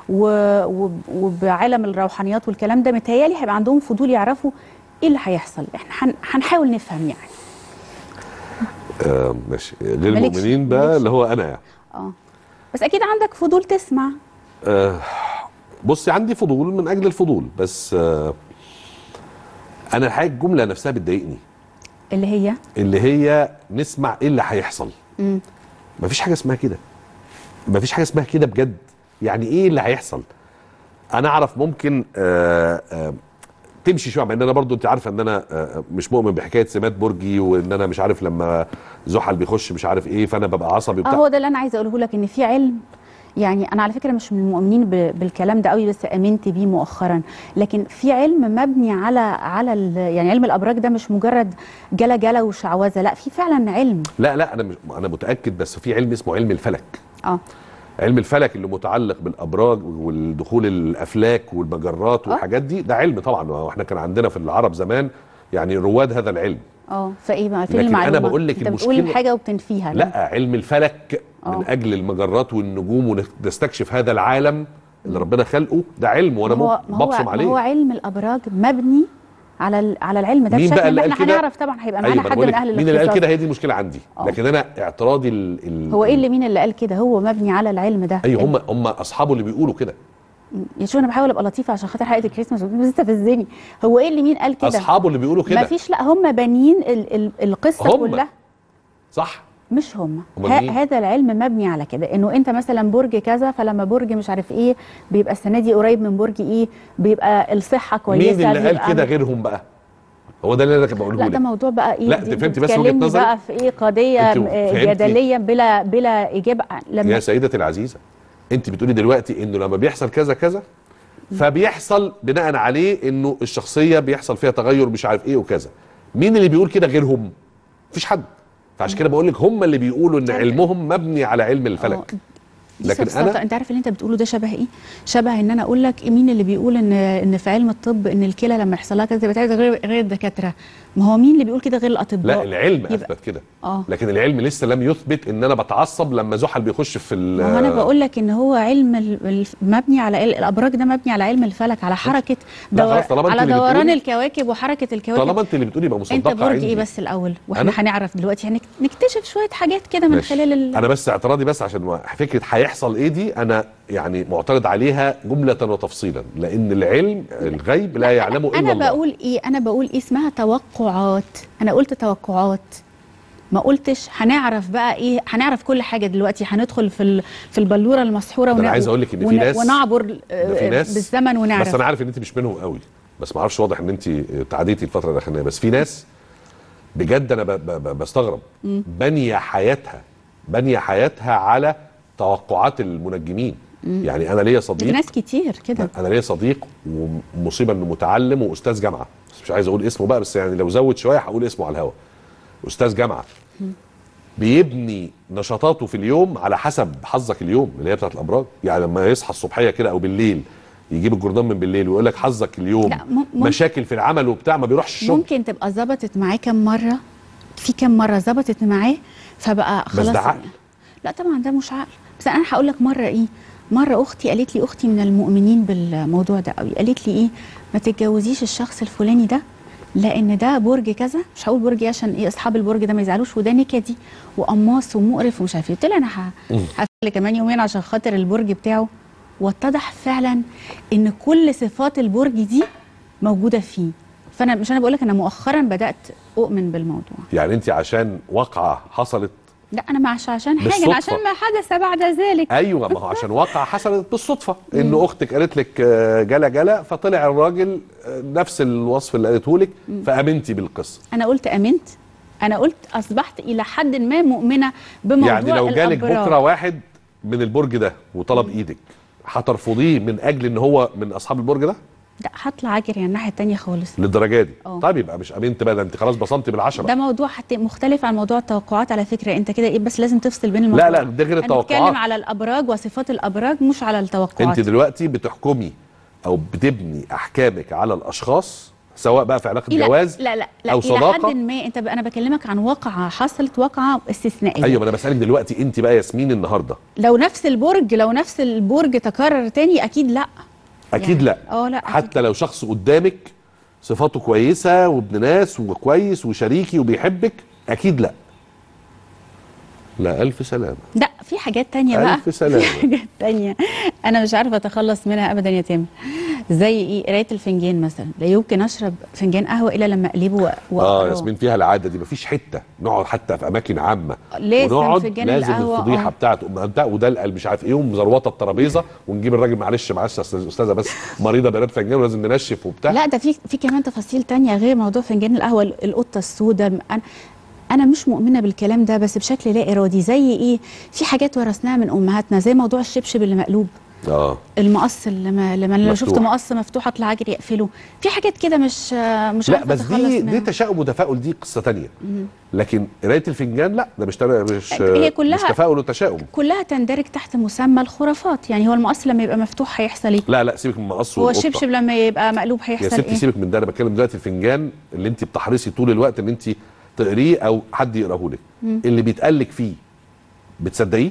وبعالم الروحانيات والكلام ده متهيألي هيبقى عندهم فضول يعرفوا ايه اللي هيحصل. احنا هنحاول نفهم يعني. آه ماشي. غير المؤمنين بقى اللي هو انا يعني. اه بس اكيد عندك فضول تسمع. آه بصي، عندي فضول من اجل الفضول، بس آه انا الحقيقه الجمله نفسها بتضايقني، اللي هي اللي هي نسمع ايه اللي هيحصل. امم مفيش حاجه اسمها كده، مفيش حاجه اسمها كده بجد. يعني ايه اللي هيحصل؟ انا اعرف ممكن آآ آآ تمشي شويه، مع ان انا برضو انت عارفه ان انا مش مؤمن بحكايه سمات برجي، وان انا مش عارف لما زحل بيخش مش عارف ايه فانا ببقى عصبي اه هو ده اللي انا عايزه اقوله لك، ان في علم. يعني انا على فكره مش من المؤمنين بالكلام ده قوي، بس امنت بيه مؤخرا، لكن في علم مبني على على يعني علم الابراج ده مش مجرد جلا جلا وشعوذه، لا في فعلا علم. لا لا انا مش انا متاكد، بس في علم اسمه علم الفلك. اه علم الفلك اللي متعلق بالابراج والدخول الافلاك والمجرات والحاجات دي، ده علم طبعا، واحنا كان عندنا في العرب زمان يعني رواد هذا العلم. اه فايه بقى فين المعلومه؟ انا بقول لك انت المشكله بتقول حاجه وبتنفيها. لا, لا علم الفلك أوه. من اجل المجرات والنجوم ونستكشف هذا العالم اللي ربنا خلقه، ده علم وانا مبصم عليه. هو علم الابراج مبني على على العلم ده بشكل ما احنا هنعرف طبعا هيبقى معانا أيوة حد من اهل مين اللي قال كده، هي دي المشكله عندي. أوه. لكن انا اعتراضي ال ال هو ايه اللي مين اللي قال كده؟ هو مبني على العلم ده. ايوه هم هم اصحابه اللي بيقولوا كده. يا شو انا بحاول ابقى لطيفه عشان خاطر حلقه الكريسماس بتستفزني. هو ايه اللي مين قال كده؟ اصحابه اللي بيقولوا كده. مفيش، لا هم بانيين ال ال القصه هم. كلها صح. مش هم, هم هذا العلم مبني على كده، انه انت مثلا برج كذا، فلما برج مش عارف ايه بيبقى السنه دي قريب من برج ايه، بيبقى الصحه كويسه. مين اللي قال كده غيرهم بقى؟ هو ده اللي انا بقوله لك. لا ده موضوع بقى ايه؟ لا انت فهمتي بس وجهه نظري بقى في ايه قضيه جدليه بلا بلا اجابه. لما يا سيدتي العزيزه انت بتقولي دلوقتي انه لما بيحصل كذا كذا فبيحصل بناء عليه انه الشخصيه بيحصل فيها تغير مش عارف ايه وكذا. مين اللي بيقول كده غيرهم؟ مفيش حد. فعشان كده بقول لك هم اللي بيقولوا ان علمهم مبني على علم الفلك. لكن انا انت عارف اللي انت بتقوله ده شبه ايه؟ شبه ان انا اقول لك مين اللي بيقول ان ان في علم الطب ان الكلى لما يحصل لها كذا بتعمل غير غير الدكاتره. ما هو مين اللي بيقول كده غير الاطباء؟ لا العلم اثبت كده. اه لكن العلم لسه لم يثبت ان انا بتعصب لما زحل بيخش في ال ما هو انا بقول لك ان هو علم مبني على الابراج ده مبني على علم الفلك، على حركه دور... على دوران الكواكب وحركه الكواكب. طالما انت اللي بتقولي يبقى مصدقه. انت برج ايه بس الاول؟ واحنا هنعرف دلوقتي هنكتشف شويه حاجات كده من خلال ال... انا بس اعتراضي بس عشان فكره هيحصل ايه دي انا يعني معترض عليها جمله وتفصيلا، لان العلم الغيب لا يعلمه الا الله. انا بقول ايه؟ انا بقول ايه اسمها توقعات. انا قلت توقعات، ما قلتش هنعرف بقى ايه، هنعرف كل حاجه دلوقتي، هندخل في في البلوره المسحوره انا عايز اقول لك ان في ناس ونعبر في ناس بالزمن ونعرف. بس انا عارف ان انت مش منهم قوي، بس ما اعرفش، واضح ان انت تعديتي الفتره الاخرانيه، بس في ناس بجد انا ب ب بستغرب بانيه حياتها بانيه حياتها على توقعات المنجمين. مم. يعني انا ليا صديق، ناس كتير كده، انا ليا صديق ومصيبه انه متعلم واستاذ جامعه، بس مش عايز اقول اسمه بقى، بس يعني لو زود شويه هقول اسمه على الهوا. استاذ جامعه مم. بيبني نشاطاته في اليوم على حسب حظك اليوم اللي هي بتاعت الابراج. يعني لما يصحى الصبحيه كده او بالليل يجيب الجورنال من بالليل ويقول لك حظك اليوم مشاكل في العمل وبتاع، ما بيروحش الشغل. ممكن تبقى ظبطت معاه كام مره، في كام مره ظبطت معاه فبقى خلاص. بس ده عقل. لا طبعا ده مش عقل، بس انا هقول لك مره ايه. مره اختي قالت لي، اختي من المؤمنين بالموضوع ده قوي، قالت لي ايه، ما تتجوزيش الشخص الفلاني ده لان ده برج كذا، مش هقول برج ايه عشان ايه اصحاب البرج ده ما يزعلوش، وده نكدي وقماص ومقرف ومش عارف ايه. قلت لها انا هفعل كمان يومين عشان خاطر البرج بتاعه، واتضح فعلا ان كل صفات البرج دي موجوده فيه. فانا مش انا بقول لك انا مؤخرا بدات اؤمن بالموضوع. يعني انت عشان واقعه حصلت؟ لا انا مش عشان حاجه، انا عشان ما حدث بعد ذلك. ايوه ما هو عشان واقعه حصلت بالصدفه، ان اختك قالت لك جلا جلا فطلع الراجل نفس الوصف اللي قالته لك فامنتي بالقصه. انا قلت امنت، انا قلت اصبحت الى حد ما مؤمنه بموضوع يعني لو جالك الأبراج. بكره واحد من البرج ده وطلب مم. ايدك هترفضيه من اجل ان هو من اصحاب البرج ده؟ لا هطلع اجري على الناحيه الثانيه خالص. للدرجه دي؟ أوه. طيب يبقى مش امنت بقى، ده انت خلاص بصمتي بالعشره. ده موضوع حتى مختلف عن موضوع التوقعات على فكره، انت كده ايه بس لازم تفصل بين الموضوع. لا لا ده غير التوقعات، بنتكلم على الابراج وصفات الابراج مش على التوقعات. انت دلوقتي بتحكمي او بتبني احكامك على الاشخاص سواء بقى في علاقه لا جواز لا لا لا او صداقه. الى حد ما انت انا بكلمك عن واقعه حصلت، واقعه استثنائيه. ايوه ما انا بسالك دلوقتي انت بقى ياسمين النهارده لو نفس البرج لو نفس البرج تكرر تاني اكيد لا. اكيد يعني. لا اه لا حتى أكيد. لو شخص قدامك صفاته كويسه وابن ناس وكويس وشريكي وبيحبك اكيد لا. لا الف سلامه. لا في حاجات تانية بقى، الف سلامه. في حاجات تانية انا مش عارفه اتخلص منها ابدا يا تامر. زي ايه؟ قرايه الفنجان مثلا، لا يمكن اشرب فنجان قهوه الا لما اقلبه واقراه. اه ياسمين فيها العاده دي، مفيش حته نقعد حتى في اماكن عامه لازم ونقعد فنجان لازم القهوة، الفضيحه آه. بتاعته بتاع ودلقل مش عارف ايه ومزروطه الترابيزه ونجيب الراجل معلش معلش أصل استاذه بس مريضه بقرات فنجان ولازم ننشف وبتاع. لا ده في في كمان تفاصيل تانية غير موضوع فنجان القهوه. القطه السوداء، انا انا مش مؤمنه بالكلام ده بس بشكل لا ارادي. زي ايه؟ في حاجات ورثناها من امهاتنا زي موضوع الشبشب اللي مقلوب، اه المقص اللي لما لما لو شفت مقص مفتوح اطلع اجري اقفله. في حاجات كده مش مش لا بس دي دي تشاؤم وتفاؤل، دي قصه ثانيه. لكن قرايه الفنجان لا، ده مش مش هي كلها مش تفاؤل وتشاؤم، كلها تندرج تحت مسمى الخرافات. يعني هو المقص لما يبقى مفتوح هيحصل ايه؟ لا لا سيبك من المقص هو الشبشب لما يبقى مقلوب هيحصل ايه؟ يا ستي ايه؟ سيبك من ده، انا بتكلم دلوقتي الفنجان اللي انت بتحرصي طول الوقت ان انت تقريه او حد يقراه لك، اللي بيتقال فيه بتصدقيه؟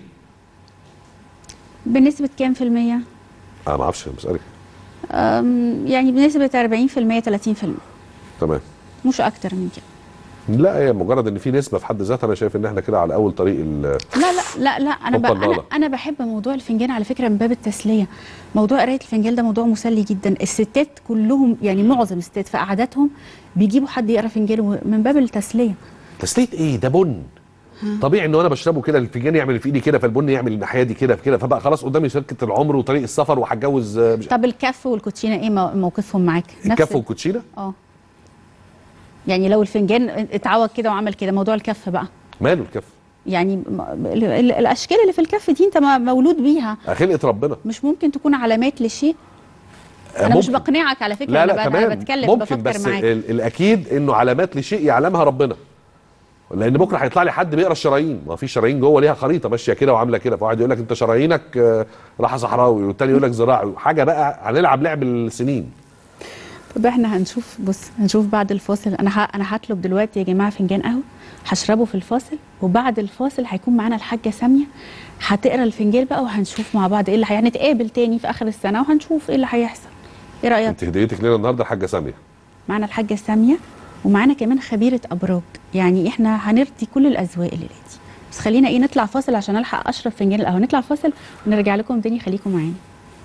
بنسبه كام في الميه؟ اه ما اعرفش بسالك. يعني بنسبه أربعين في الميه ثلاثين في الميه. تمام. مش اكتر من كده. لا هي مجرد ان في نسبه في حد ذاتها، انا شايف ان احنا كده على اول طريق ال لا لا لا لا انا ب... انا انا بحب موضوع الفنجان على فكره من باب التسليه. موضوع قرايه الفنجان ده موضوع مسلي جدا. الستات كلهم يعني معظم الستات في قعداتهم بيجيبوا حد يقرا فنجان من باب التسليه. تسليه ايه؟ ده بن طبيعي ان انا بشربه كده، الفنجان يعمل في ايدي كده، فالبن يعمل الناحيه دي كده كده، فبقى خلاص قدامي شركه العمر وطريق السفر وهتجوز. طب الكف والكوتشينه ايه موقفهم معاك؟ الكف والكوتشينه؟ اه يعني لو الفنجان اتعوج كده وعمل كده، موضوع الكف بقى ماله الكف؟ يعني الاشكال اللي في الكف دي انت مولود بيها، خلقه ربنا، مش ممكن تكون علامات لشيء. انا ممكن. مش بقنعك على فكره، لا لا انا بتكلم ممكن بفكر بس معاك. الاكيد انه علامات لشيء يعلمها ربنا، لان بكره هيطلع لي حد بيقرا الشرايين، ما في شرايين جوه ليها خريطه ماشيه كده وعامله كده، فواحد يقول لك انت شرايينك راحه صحراوي والتاني يقول لك زراعي، حاجه بقى هنلعب لعب السنين. طب احنا هنشوف، بص هنشوف بعد الفاصل. انا ه... انا هطلب دلوقتي يا جماعه فنجان قهوه هشربه في الفاصل، وبعد الفاصل هيكون معانا الحاجه ساميه هتقرا الفنجان بقى، وهنشوف مع بعض ايه اللي هنتقابل تاني في اخر السنه وهنشوف ايه اللي هيحصل. ايه رايك؟ انت هديتك لنا النهارده الحاجه ساميه. معانا الحاجه ساميه ومعانا كمان خبيره ابراج، يعني احنا هنرضي كل الاذواق الليله دي. بس خلينا ايه نطلع فاصل عشان الحق اشرب فنجان القهوه. نطلع فاصل ونرجع لكم تاني، خليكم معانا.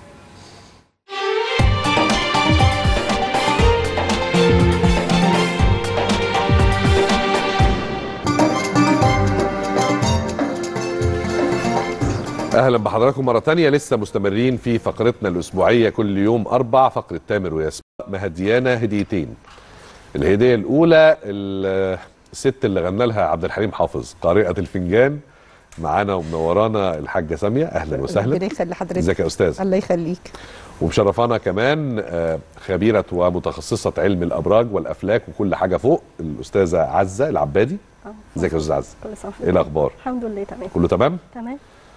اهلا بحضراتكم مره ثانيه، لسه مستمرين في فقرتنا الاسبوعيه كل يوم اربع، فقره تامر وياسمين مهديانا هديتين. الهديه الاولى الست اللي غنى لها عبد الحليم حافظ، قارئه الفنجان، معانا ومنورانا الحاجه ساميه. اهلا وسهلا. ربنا يخلي حضرتك. ازيك يا استاذ؟ الله يخليك. ومشرفانا كمان خبيره ومتخصصه علم الابراج والافلاك وكل حاجه فوق، الاستاذه عزه العبادي. ازيك يا استاذه عزه؟ كل سنه ايه الاخبار؟ الحمد لله تمام. كله تمام؟ تمام.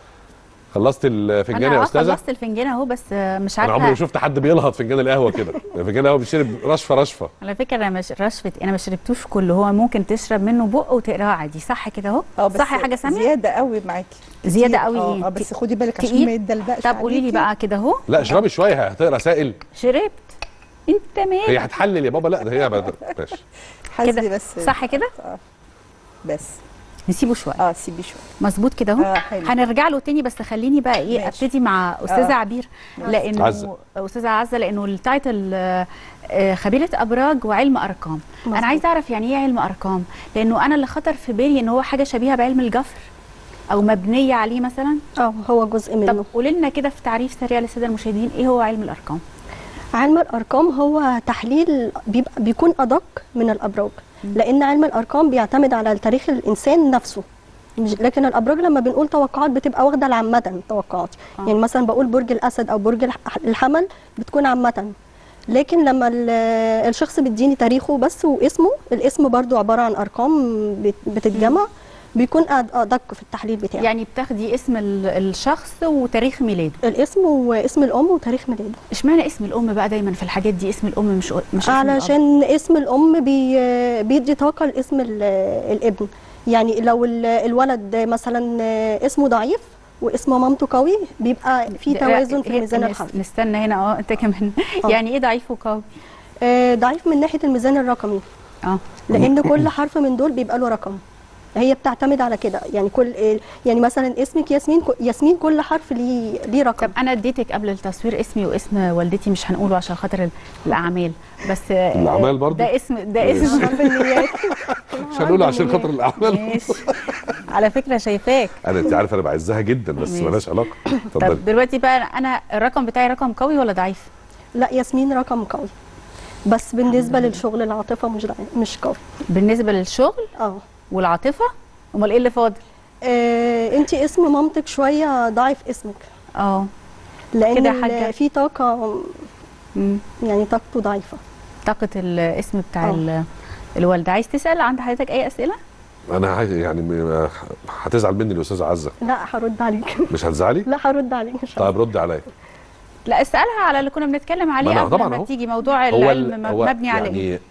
خلصت الفنجان يا استاذه؟ انا خلصت الفنجان اهو، بس مش عارفه. انا عمري ما شفت حد بيلهط فنجان القهوه كده. فنجان القهوه بيشرب رشفه رشفه. على فكره انا مش رشفه، انا ما شربتوش كله، هو ممكن تشرب منه بق وتقراه عادي، صح كده اهو؟ صح يا حاجه ساميه؟ زياده قوي معاكي، زياده قوي. اه بس خدي بالك عشان ما يتدلبقش. طب قولي لي بقى كده اهو. لا اشربي شويه، هتقرا سائل. شربت. انت مالك؟ هي هتحلل يا بابا. لا ده هي ماشي كده بس، صح كده؟ اه بس نسيبه شويه. اه سيبيه شويه. مظبوط كده اهو. آه هنرجع له تاني، بس خليني بقى ايه ماشي. ابتدي مع استاذه آه. عبير، لانه عزة. استاذه عزه، لانه التايتل خبيره ابراج وعلم ارقام. مظبوط. انا عايزه اعرف يعني ايه علم ارقام، لانه انا اللي خطر في بالي ان هو حاجه شبيهه بعلم الجفر او مبنيه عليه مثلا. اه هو جزء منه. طب قولي لنا كده في تعريف سريع للساده المشاهدين ايه هو علم الارقام؟ علم الارقام هو تحليل بيبقى بيكون ادق من الابراج، لان علم الارقام بيعتمد على تاريخ الانسان نفسه، مش لكن الابراج لما بنقول توقعات بتبقى واخده العامه توقعات. آه. يعني مثلا بقول برج الاسد او برج الحمل بتكون عامه، لكن لما الشخص بيديني تاريخه بس واسمه، الاسم برضو عباره عن ارقام بتتجمع، بيكون ادق في التحليل بتاعه. يعني بتاخدي اسم الشخص وتاريخ ميلاده؟ الاسم واسم الام وتاريخ ميلاده. اشمعنى اسم الام بقى دايما في الحاجات دي؟ اسم الام مش مش اسم علشان الأب. اسم الام بي بيدي طاقه لاسم الابن. يعني لو الولد مثلا اسمه ضعيف واسم مامته قوي، بيبقى في توازن في الميزان الحرفي. نستنى هنا اه انت كمان. يعني ايه ضعيف وقوي؟ آه ضعيف من ناحيه الميزان الرقمي. اه لان كل حرف من دول بيبقى له رقم. هي بتعتمد على كده، يعني كل يعني مثلا اسمك ياسمين، ياسمين كل حرف ليه ليه رقم. طب انا اديتك قبل التصوير اسمي واسم والدتي، مش هنقوله عشان خاطر الاعمال، بس الاعمال برضه ده اسم ده اسم مش هنقوله عشان خاطر الاعمال. ماشي. على فكره شايفاك انا انت عارفه انا بعزها جدا بس مالهاش علاقه. طب دلوقتي بقى انا الرقم بتاعي رقم قوي ولا ضعيف؟ لا ياسمين رقم قوي، بس بالنسبه للشغل العاطفه مش مش قوي. بالنسبه للشغل اه والعاطفه، امال ايه اللي فاضل؟ آه انت اسم مامتك شويه ضعيف اسمك. اه لان في طاقه مم. يعني طاقته ضعيفه. طاقه الاسم بتاع أوه. الوالده. عايز تسال عند حضرتك اي اسئله؟ انا عايز يعني هتزعل مني الاستاذه عزه. لا هرد عليك. مش هتزعلي؟ لا هرد عليك ان شاء الله. طيب ردي عليا. لا اسالها على اللي كنا بنتكلم عليه قبل ما تيجي موضوع العلم مبني على يعني ايه؟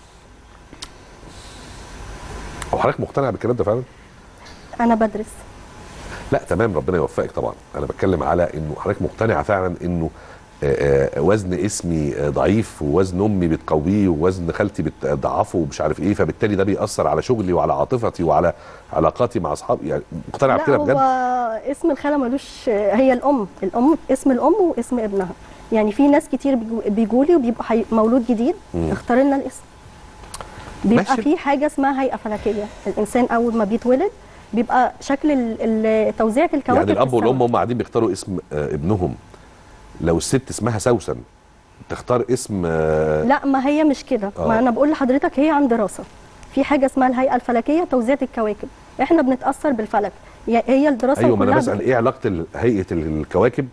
هو حضرتك مقتنع بالكلام ده فعلا؟ انا بدرس. لا تمام ربنا يوفقك طبعا. انا بتكلم على انه حضرتك مقتنعه فعلا انه آآ آآ وزن اسمي ضعيف ووزن امي بتقويه ووزن خالتي بتضعفه ومش عارف ايه، فبالتالي ده بيأثر على شغلي وعلى عاطفتي وعلى علاقاتي مع اصحابي. يعني مقتنعه بكده بجد؟ هو اسم الخاله ملوش، هي الام، الام اسم الام واسم ابنها. يعني في ناس كتير بيجوا لي وبيبقى مولود جديد اختار لنا الاسم. بيبقى في حاجه اسمها هيئه فلكيه، الانسان اول ما بيتولد بيبقى شكل توزيع الكواكب. يعني الاب والام هم قاعدين بيختاروا اسم ابنهم، لو الست اسمها سوسن تختار اسم لا ما هي مش كده. آه. ما انا بقول لحضرتك هي عن دراسه في حاجه اسمها الهيئه الفلكيه توزيع الكواكب، احنا بنتاثر بالفلك. هي الدراسه ايوه ما انا بسال ايه علاقه هيئه الكواكب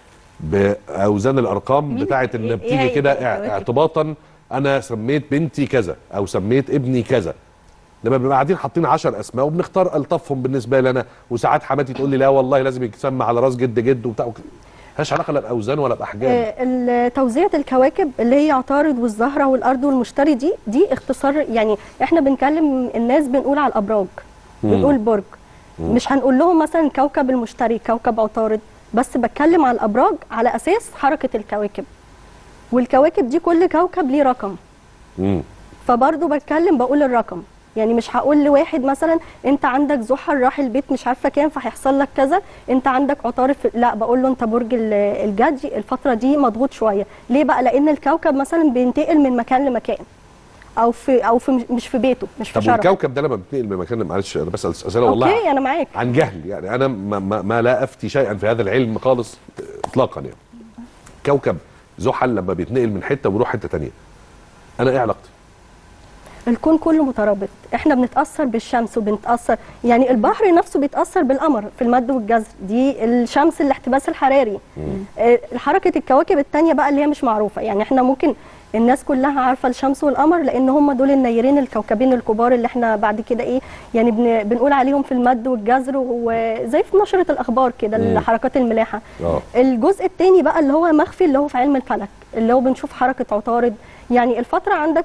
باوزان الارقام بتاعه ان بتيجي كده اعتباطا انا سميت بنتي كذا او سميت ابني كذا، لما بنبقى قاعدين حاطين عشر اسماء وبنختار الطفهم بالنسبه لنا، وساعات حماتي تقول لي لا والله لازم يتسمى على راس جد جد وبتاع، ملهاش علاقه لا باوزان ولا باحجام. آه توزيعة الكواكب اللي هي عطارد والزهره والارض والمشتري دي دي اختصار. يعني احنا بنكلم الناس بنقول على الابراج، بنقول برج، مم. مش هنقول لهم مثلا كوكب المشتري كوكب عطارد، بس بتكلم على الابراج على اساس حركه الكواكب، والكواكب دي كل كوكب ليه رقم. مم. فبرضه بتكلم بقول الرقم، يعني مش هقول لواحد مثلا انت عندك زحل راح البيت مش عارفه كام فهيحصل لك كذا، انت عندك عطارد، لا بقول له انت برج الجدي الفتره دي مضغوط شويه. ليه بقى؟ لان الكوكب مثلا بينتقل من مكان لمكان او في او في مش في بيته مش في شرفه. طب الكوكب ده لما بينتقل من مكان، معلش انا بسال اسئله والله اوكي انا معاك عن جهل، يعني انا ما, ما, ما لا افتي شيئا في هذا العلم خالص اطلاقا. يعني كوكب زحل لما بيتنقل من حته ويروح حته ثانيه، انا ايه علاقتي؟ الكون كله مترابط، احنا بنتاثر بالشمس وبنتاثر، يعني البحر نفسه بيتاثر بالقمر في المد والجزر، دي الشمس الاحتباس الحراري. اه حركه الكواكب الثانيه بقى اللي هي مش معروفه، يعني احنا ممكن الناس كلها عارفه الشمس والقمر لان هم دول النيرين الكوكبين الكبار اللي احنا بعد كده ايه يعني بن بنقول عليهم في المد والجزر، وزي في نشره الاخبار كده حركات الملاحه. أوه. الجزء الثاني بقى اللي هو مخفي اللي هو في علم الفلك، اللي هو بنشوف حركه عطارد. يعني الفتره عندك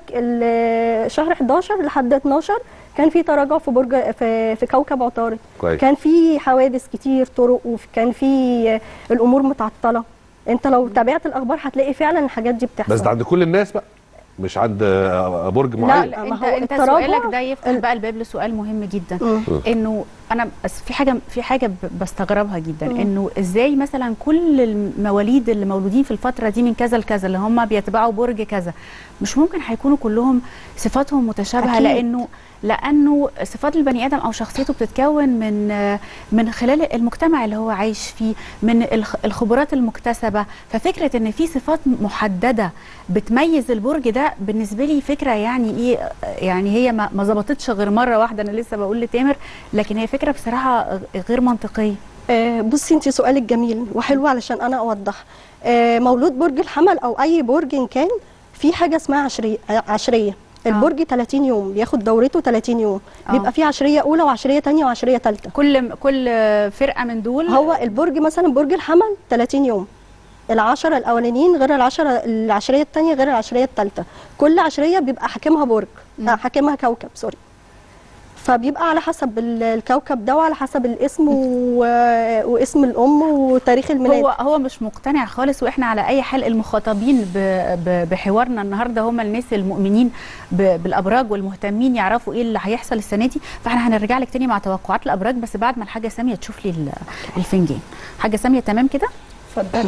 شهر احداشر لحد اتناشر كان في تراجع في برج في, في كوكب عطارد. كويس. كان في حوادث كتير طرق وكان في الامور متعطله. انت لو تابعت الاخبار هتلاقي فعلا الحاجات دي بتحصل، بس ده عند كل الناس بقى مش عند برج معين. لا انت انت سؤالك ده يفتح بقى الباب لسؤال مهم جدا. م. انه انا في حاجه في حاجه بستغربها جدا، م. انه ازاي مثلا كل المواليد اللي مولودين في الفتره دي من كذا لكذا اللي هم بيتبعوا برج كذا مش ممكن هيكونوا كلهم صفاتهم متشابهه؟ أكيد. لانه لانه صفات البني ادم او شخصيته بتتكون من من خلال المجتمع اللي هو عايش فيه، من الخبرات المكتسبه. ففكره ان في صفات محدده بتميز البرج ده بالنسبه لي فكره يعني ايه، يعني هي ما ظبطتش غير مره واحده، انا لسه بقول لتامر، لكن هي فكره بصراحه غير منطقيه. آه بصي انت سؤالك جميل وحلو علشان انا اوضح. آه مولود برج الحمل او اي برج إن كان في حاجه اسمها عشريه عشريه البرج آه. ثلاثين يوم بياخد دورته ثلاثين يوم. آه. بيبقى فيه عشريه اولى وعشريه ثانيه وعشريه ثالثه. كل كل فرقه من دول هو البرج مثلا برج الحمل ثلاثين يوم، العشرة الاولانيين غير العشرة العشريه الثانيه غير العشريه الثالثه، كل عشريه بيبقى حاكمها برج، آه حاكمها كوكب سوري. فبيبقى على حسب ال- الكوكب ده وعلى حسب الاسم و... واسم الام وتاريخ الميلاد. هو هو مش مقتنع خالص، واحنا على اي حال المخاطبين ب... ب... بحوارنا النهارده هم الناس المؤمنين ب... بالابراج والمهتمين يعرفوا ايه اللي هيحصل السنه دي. فاحنا هنرجع لك تاني مع توقعات الابراج، بس بعد ما الحاجه ساميه تشوف لي ال- الفنجان. حاجه ساميه تمام كده؟ اتفضلي.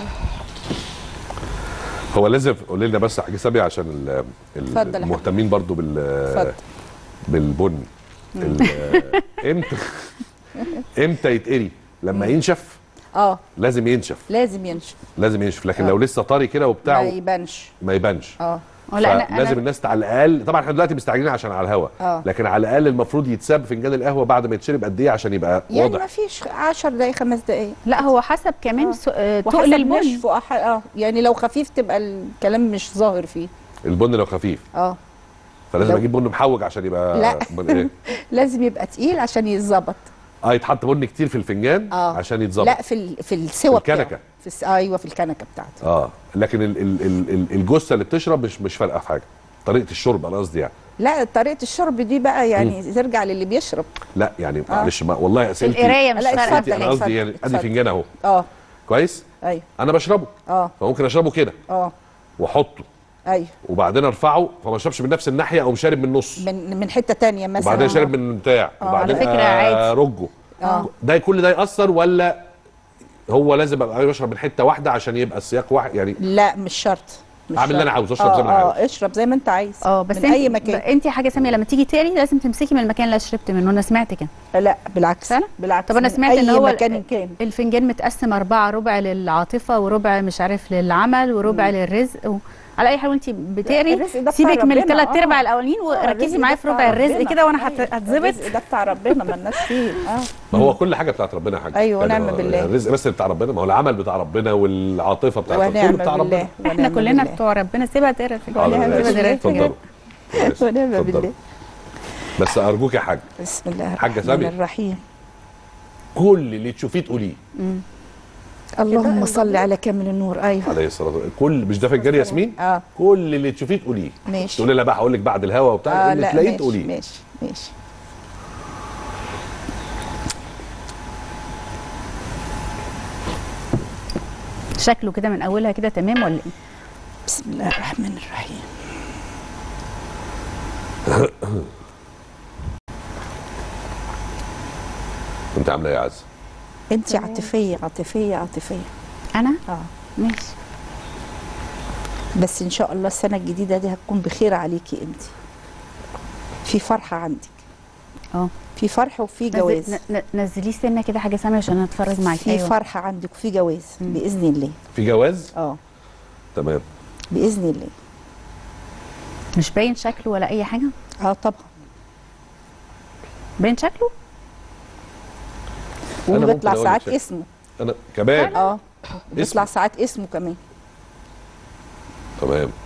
هو لازم قولي لنا بس حاجه ساميه عشان ال- ال- اتفضل يا المهتمين برضو بال اتفضل. بالبن ال- امتى امتى يتقري؟ لما ينشف اه لازم ينشف لازم ينشف لازم ينشف، لكن آه. لو لسه طري كده وبتاع ما يبانش. ما يبانش. اه لازم الناس على الاقل، طبعا احنا دلوقتي مستعجلين عشان على الهوا، آه. لكن على الاقل المفروض يتساب فنجان القهوه بعد ما يتشرب قد ايه عشان يبقى يعني واضح. ما فيش عشر دقايق خمس دقايق. لا هو حسب كمان سو- آه، تقل وحسب البن. نشف وأح- اه يعني لو خفيف تبقى الكلام مش ظاهر فيه. البن لو خفيف اه فلازم لو- اجيب بن محوج عشان يبقى لا. بن ايه؟ لازم يبقى تقيل عشان يتظبط. اه يتحط بن كتير في الفنجان اه عشان يتظبط. لا في ال... في السوى بتاعه. الكنكه. في الس... ايوه في الكنكه بتاعته. اه لكن ال- ال- ال- ال- الجثه اللي بتشرب مش مش فارقه في حاجه، طريقه الشرب انا قصدي يعني. لا طريقه الشرب دي بقى يعني ترجع للي بيشرب. لا يعني آه. معلش ما والله اسئلتي القراية مش لا، فارقة. أسئلتي انا قصدي يعني ادي اتفضل. فنجان اهو اه كويس، ايوه انا بشربه اه فممكن اشربه كده اه واحطه ايوه وبعدين ارفعه فما اشربش من نفس الناحيه او شارب من النص من من حته تانية مثلا. وبعدين شارب من بتاع آه، وبعدين على فكرة عادي. رجه اه ده كل ده ياثر ولا هو لازم ابقى بشرب من حته واحده عشان يبقى السياق واحد يعني؟ لا مش شرط. مش اعمل اللي شرط. انا عاوزه، اشرب آه زي ما انا عاوز. اه اشرب زي ما انت عايز. اه بس من انت اي مكان. انت حاجه ساميه لما تيجي تقري لازم تمسكي من المكان اللي شربت منه. انا سمعت كده. لا بالعكس بالعكس. طب انا من سمعت أي ان هو مكان كان. الفنجان متقسم اربعه، ربع للعاطفه وربع مش عارف للعمل وربع للرزق و... على اي حال وانت بتقري الرزق ده بتاع سيبك من ربنا. الثلاث آه. ارباع الاولين آه، وركزي الرزق معايا ده في ربع بتاع الرزق ربنا. كده وانا أيوة. هتظبط. الرزق ده بتاع ربنا مالناش فيه. اه ما هو كل حاجه بتاعت ربنا يا حاج. أيوة، يعني ونعم هو بالله. الرزق بس اللي بتاع ربنا، ما هو العمل بتاع ربنا والعاطفه بتاعت ربنا ونعم كله بتاع بالله. ربنا. احنا كلنا بتوع ربنا. سيبها تقرا الفنجان. حاضر، سيبها ماشي. تقرا الفنجان. اتفضلوا. ونعم اتفضلوا. بالله. بس ارجوك يا حاج، بسم الله حاجه الرحمن ساميه الرحيم. كل اللي تشوفيه تقوليه. اللهم صل على كامل النور. ايوه عليه الصلاه والسلام. كل مش ده فنجان ياسمين؟ اه كل اللي تشوفيه تقوليه. ماشي. تقولي لا بقى هقول لك بعد الهوا وبتاع آه اللي لا تلاقيه ماشي تقوليه. ماشي ماشي. شكله كده من اولها كده تمام ولا ايه؟ بسم الله الرحمن الرحيم. انت عامله ايه يا عز؟ انت عاطفيه عاطفيه عاطفيه. انا؟ اه ماشي. بس ان شاء الله السنه الجديده دي هتكون بخير عليكي انت. في فرحه عندك. اه في فرح وفي نزل- جواز. ن- ن- نزليه سنه كده حاجه ساميه عشان اتفرج معاكي. في فرحه عندك وفي جواز باذن الله. في جواز؟ اه تمام باذن الله. مش باين شكله ولا اي حاجه؟ اه طبعا باين شكله؟ أنا ممكن وبيطلع أقول لك ساعات شكل. اسمه. انا كمان اه بيطلع ساعات اسمه كمان. تمام.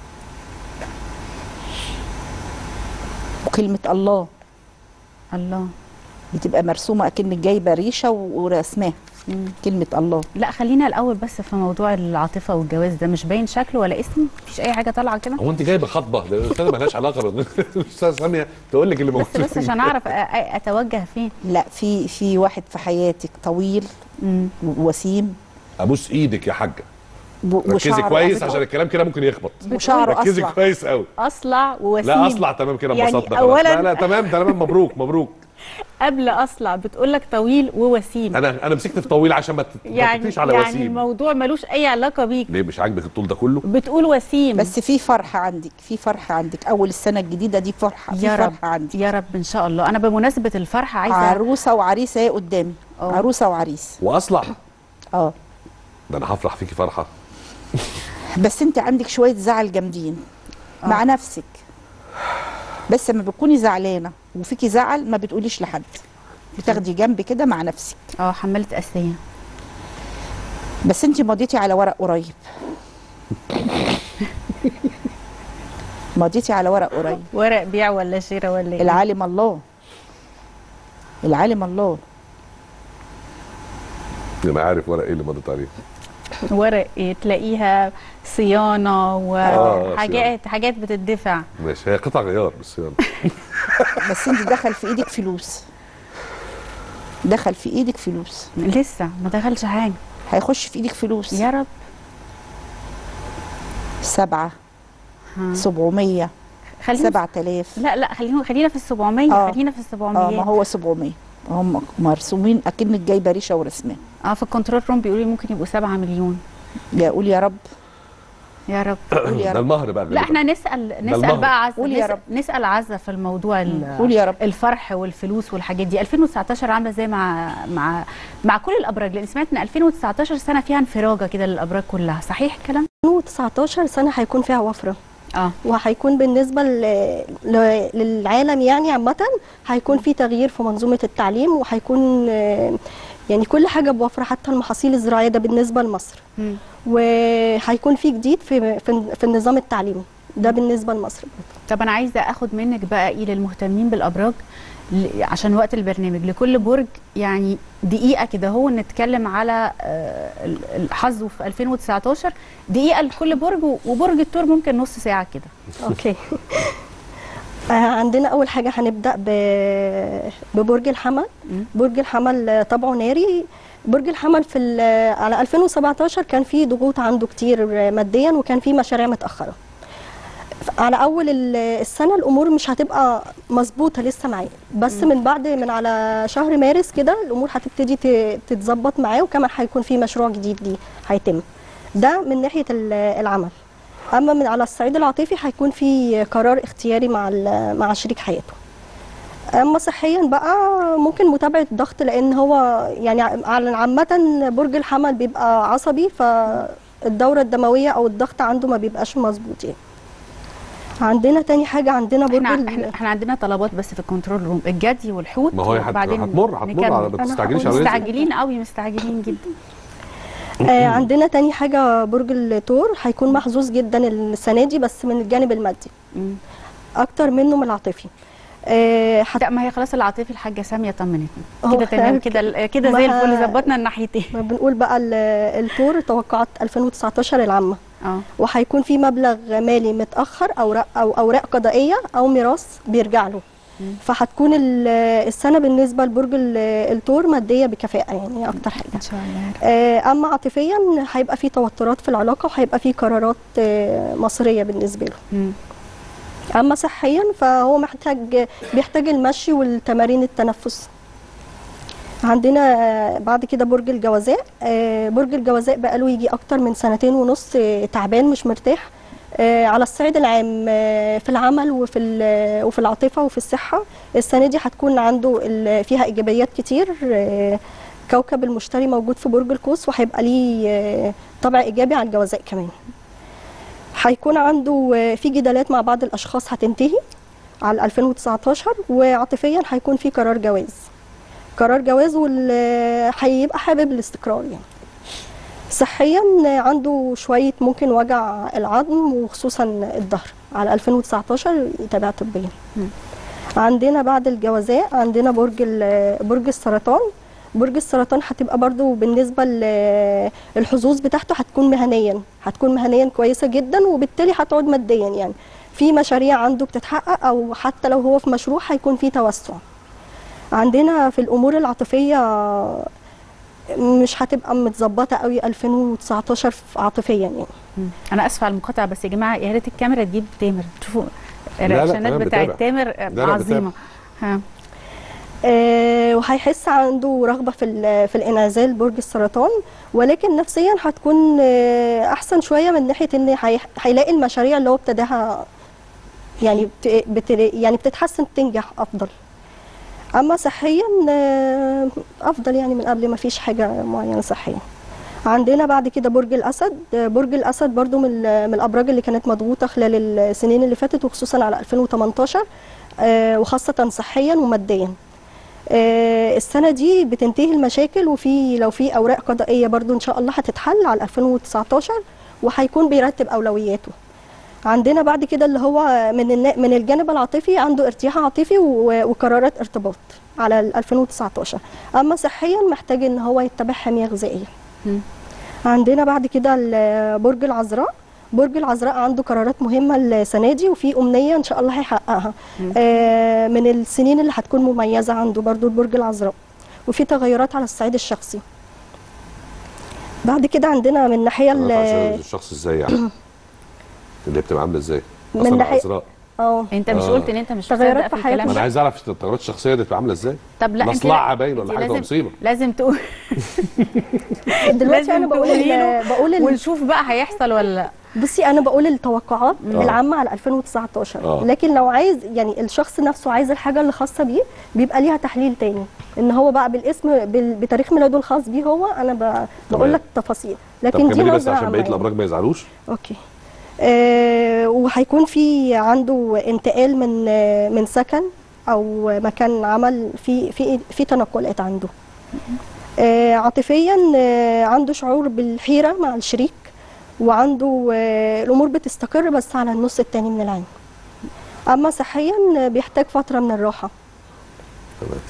وكلمه الله الله بتبقى مرسومه اكنك جايبه ريشه و- ورسماها. كلمه الله. لا خلينا الاول بس في موضوع العاطفه والجواز ده. مش باين شكله ولا اسم؟ مفيش اي حاجه طالعه كده؟ هو انت جايبه خطبه؟ ده الاستاذه مالهاش علاقه بالاستاذه ساميه تقول لك اللي موجود. بس بس عشان اعرف أ- أ- اتوجه فين. لا في في واحد في حياتك طويل ووسيم ابوس ايدك يا حاجه. و- ركزي وشعره كويس أصلع. عشان الكلام كده ممكن يخبط. وشعره ركزي أصلع. كويس قوي. اصلع ووسيم. لا اصلع تمام كده يعني انبسطنا خلاص. أولاً لا لا تمام تمام مبروك مبروك. قبل اصلع بتقول لك طويل ووسيم. انا انا مسكت في طويل عشان ما تت- ما يعني تطيش على يعني وسيم. الموضوع ملوش اي علاقه بيك. ليه مش عاجبك الطول ده كله؟ بتقول وسيم. بس في فرحه عندك في فرحه عندك اول السنه الجديده دي فرحه في يا رب فرحه عندك. يا رب ان شاء الله. انا بمناسبه الفرحه عايزه عروسه وعريس اهي قدامي. أوه. عروسه وعريس. واصلع؟ اه ده انا هفرح فيكي فرحه. بس انت عندك شويه زعل جامدين مع نفسك. بس لما بتكوني زعلانه وفيكي زعل ما بتقوليش لحد، بتاخدي جنب كده مع نفسك. اه حملت اسيه. بس انت مضيتي على ورق قريب. مضيتي على ورق قريب. ورق بيع ولا شراء ولا ايه؟ العالم الله. العالم الله. انا عارف ورق ايه اللي مضيت عليه. ورق إيه؟ تلاقيها صيانه آه، وحاجات حاجات بتدفع. ماشي هي قطع غيار بس يلا. بس انت دخل في ايدك فلوس، دخل في ايدك فلوس. لسه ما دخلش حاجه، هيخش في ايدك فلوس. يا رب. سبعة سبعمية سبعة آلاف. لا لا خلينا خلينا في السبعمية. آه. خلينا في السبعمية. اه ما هو سبعمية هم مرسومين اكنك جايبه ريشه ورسمه. اه في الكنترول روم بيقولوا لي ممكن يبقوا سبعة مليون. يا قول يا رب يا رب. قول يا ده رب. المهر بقى. لا احنا نسال نسال بقى عزه. قول يا رب. نسال عزه في الموضوع قول يا رب. الفرح والفلوس والحاجات دي. ألفين وتسعتاشر عامله ازاي مع مع مع كل الابراج؟ لان سمعت ان ألفين وتسعتاشر سنه فيها انفراجه كده للابراج كلها، صحيح الكلام؟ ألفين وتسعتاشر سنه هيكون فيها وفره. اه وهيكون بالنسبه ل... ل... للعالم يعني عامه هيكون في تغيير في منظومه التعليم، وهيكون يعني كل حاجه بوفره حتى المحاصيل الزراعيه ده بالنسبه لمصر. م. وهيكون في جديد في في, في النظام التعليمي ده بالنسبه لمصر. طب انا عايزه اخد منك بقى ايه للمهتمين بالابراج عشان وقت البرنامج، لكل برج يعني دقيقه كده هو نتكلم على الحظ في ألفين وتسعتاشر، دقيقه لكل برج، وبرج الثور ممكن نص ساعه كده. اوكي. عندنا اول حاجه هنبدا ببرج الحمل. برج الحمل طبعه ناري. برج الحمل في على ألفين وسبعتاشر كان في ضغوط عنده كتير ماديا، وكان في مشاريع متاخره. على اول السنه الامور مش هتبقى مظبوطه لسه معاه، بس من بعد من على شهر مارس كده الامور هتبتدي تتظبط معاه، وكمان هيكون في مشروع جديد ليه هيتم. ده من ناحيه العمل. اما من على الصعيد العاطفي هيكون في قرار اختياري مع مع شريك حياته. اما صحيا بقى ممكن متابعه ضغط، لان هو يعني عامه برج الحمل بيبقى عصبي، فالدوره الدمويه او الضغط عنده ما بيبقاش مظبوط يعني. عندنا تاني حاجه عندنا برج احنا, احنا احنا عندنا طلبات بس في الكنترول روم، الجدي والحوت. ما هو هتمر هتمر ما تستعجليش على مستعجلين قوي مستعجلين جدا. آه عندنا تاني حاجه برج الثور هيكون محظوظ جدا السنه دي، بس من الجانب المادي اكتر منه من العاطفي. آه حت... لا ما هي خلاص العاطفي الحاجه ساميه طمنتنا كده تمام كده كده زي الفل، ظبطنا الناحيتين. بنقول بقى الثور توقعات ألفين وتسعتاشر العامه. اه وهيكون في مبلغ مالي متاخر، اوراق او اوراق قضائيه او ميراث بيرجع له. فهتكون السنه بالنسبه لبرج الثور ماديه بكفاءه يعني اكتر حاجه ان شاء الله. اما عاطفيا هيبقى في توترات في العلاقه، وهيبقى في قرارات مصيريه بالنسبه له. م. اما صحيا فهو محتاج بيحتاج المشي والتمارين التنفس. عندنا بعد كده برج الجوزاء. برج الجوزاء بقاله يجي اكتر من سنتين ونص تعبان مش مرتاح على الصعيد العام في العمل وفي وفي العاطفه وفي الصحه. السنه دي هتكون عنده فيها ايجابيات كتير. كوكب المشتري موجود في برج القوس، وهيبقى ليه طبع ايجابي على الجوزاء كمان. هيكون عنده في جدالات مع بعض الاشخاص هتنتهي على ألفين وتسعتاشر، وعاطفيا هيكون في قرار جواز قرار جواز وهيبقى حابب الاستقرار يعني. صحيا عنده شويه ممكن وجع العظم وخصوصا الظهر على ألفين وتسعتاشر، يتابع طبيا. عندنا بعد الجوازاء عندنا برج برج السرطان. برج السرطان هتبقى برضو بالنسبه للحظوظ بتاعته هتكون مهنيا هتكون مهنيا كويسه جدا، وبالتالي هتقعد ماديا يعني في مشاريع عنده بتتحقق، او حتى لو هو في مشروع هيكون في توسع. عندنا في الامور العاطفيه مش هتبقى متظبطه قوي ألفين وتسعتاشر عاطفيا يعني. انا اسفه على المقاطعه، بس يا جماعه يا ريت الكاميرا تجيب تامر، تشوفوا الرياكشنات بتاعت تامر عظيمه. ها آه وهيحس عنده رغبه في في الانعزال برج السرطان، ولكن نفسيا هتكون آه احسن شويه من ناحيه ان هيلاقي المشاريع اللي هو ابتداها يعني بت يعني بتتحسن تنجح افضل. اما صحيا آه افضل يعني من قبل، ما فيش حاجه معينه صحيا. عندنا بعد كده برج الاسد. برج الاسد برضو من من الابراج اللي كانت مضغوطه خلال السنين اللي فاتت، وخصوصا على ألفين وتمنتاشر آه وخاصه صحيا وماديا. آه السنه دي بتنتهي المشاكل، وفي لو في اوراق قضائيه برضو ان شاء الله هتتحل على ألفين وتسعتاشر، وهيكون بيرتب اولوياته. عندنا بعد كده اللي هو من من الجانب العاطفي عنده ارتياح عاطفي وقرارات ارتباط على ألفين وتسعتاشر. اما صحيا محتاج ان هو يتبع حميه غذائيه. عندنا بعد كده برج العذراء. برج العذراء عنده قرارات مهمه السنه دي، وفي امنيه ان شاء الله هيحققها آه من السنين اللي هتكون مميزه عنده برضو البرج العذراء، وفي تغيرات على الصعيد الشخصي. بعد كده عندنا من الناحيه الشخص ازاي يعني اللي بتبقى عامله ازاي من ناحيه اه انت مش آه. قلت ان انت مش تغيرات في حياتك؟ انا عايز اعرف التغيرات الشخصيه دي بتبقى عامله ازاي. طب لا مصلعه باين ولا حاجه مصيبه لازم تقول دلوقتي انا بقول بقول ونشوف بقى هيحصل ولا لا. بصي انا بقول التوقعات آه. العامه على ألفين وتسعتاشر آه. لكن لو عايز يعني الشخص نفسه عايز الحاجه اللي خاصه بيه بيبقى ليها تحليل تاني، ان هو بقى بالاسم بتاريخ ميلاده الخاص بيه هو انا بقول لك التفاصيل. لكن دي بس عشان بقيه الابراج ما يزعلوش. اوكي. آه وهيكون في عنده انتقال من آه من سكن او مكان عمل في في في تنقلات عنده. آه عاطفيا آه عنده شعور بالحيره مع الشريك، وعنده آه الامور بتستقر بس على النص الثاني من العام. اما صحيا بيحتاج فتره من الراحه. تمام.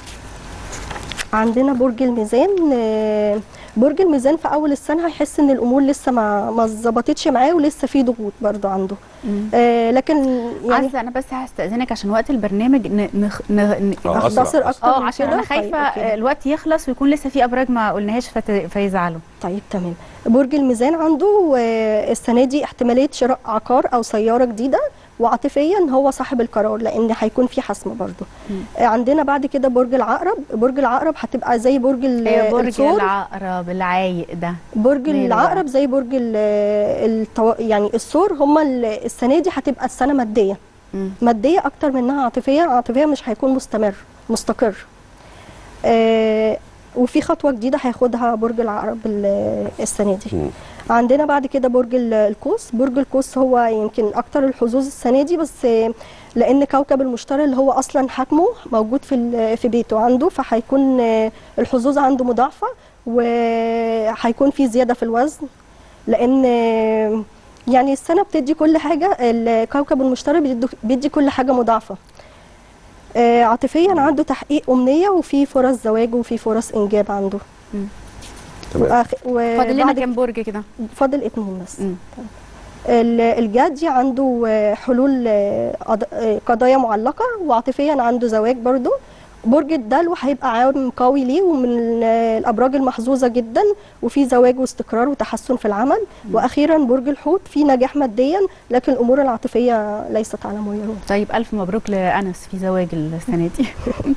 عندنا برج الميزان. آه برج الميزان في اول السنه هيحس ان الامور لسه ما ما ظبطتش معاه ولسه في ضغوط برضو عنده. آه لكن يعني عايزه انا بس هستاذنك عشان وقت البرنامج نخ... نختصر اكتر اه عشان انا خايفه طيب الوقت يخلص ويكون لسه في ابراج ما قلناهاش فت... فيزعلوا. طيب تمام. برج الميزان عنده آه السنه دي احتماليه شراء عقار او سياره جديده، وعاطفيا هو صاحب القرار لان هيكون في حسم برضه. آه عندنا بعد كده برج العقرب. برج العقرب هتبقى زي برج الثور. برج العقرب العايق ده. برج العقرب زي برج التو... يعني الثور. هم السنه دي هتبقى السنه ماديه مم. ماديه اكتر منها عاطفيه. عاطفيا مش هيكون مستمر مستقر. آه وفي خطوه جديده هياخدها برج العقرب السنه دي. مم. عندنا بعد كده برج القوس. برج القوس هو يمكن اكتر الحظوظ السنه دي، بس لان كوكب المشتري اللي هو اصلا حاكمه موجود في في بيته عنده، فهيكون الحظوظ عنده مضاعفه وهيكون في زياده في الوزن، لان يعني السنه بتدي كل حاجه. الكوكب المشتري بيدي كل حاجه مضاعفه. عاطفيا عنده تحقيق امنيه وفي فرص زواج وفي فرص انجاب عنده. م. تمام. فاضل لنا كام برج كده؟ فاضل اتنين بس. الجدي عنده حلول قضايا معلقه، وعاطفيا عنده زواج برضو. برج الدلو هيبقى عام قوي ليه ومن الابراج المحظوظه جدا، وفي زواج واستقرار وتحسن في العمل. م. واخيرا برج الحوت في نجاح ماديا لكن الامور العاطفيه ليست على ما يرام. طيب الف مبروك لانس في زواج السنه دي.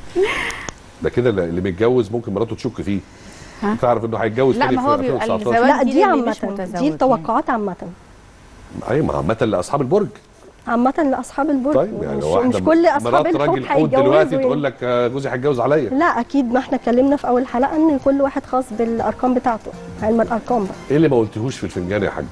ده كده اللي متجوز ممكن مراته تشك فيه. تعرف انه هيتجوز لا ما هو بيبقى الزواج لا دي عامه دي التوقعات عامه. ايوه عامه لاصحاب البرج. عامه لاصحاب البرج. طيب يعني مش, مش كل اصحاب الحوت هيتجوزوا دلوقتي تقول لك جوزي هيتجوز عليا. لا اكيد، ما احنا اتكلمنا في اول حلقه ان كل واحد خاص بالارقام بتاعته، علم الارقام بقى. ايه اللي ما قلتيهوش في الفنجان يا حاجه؟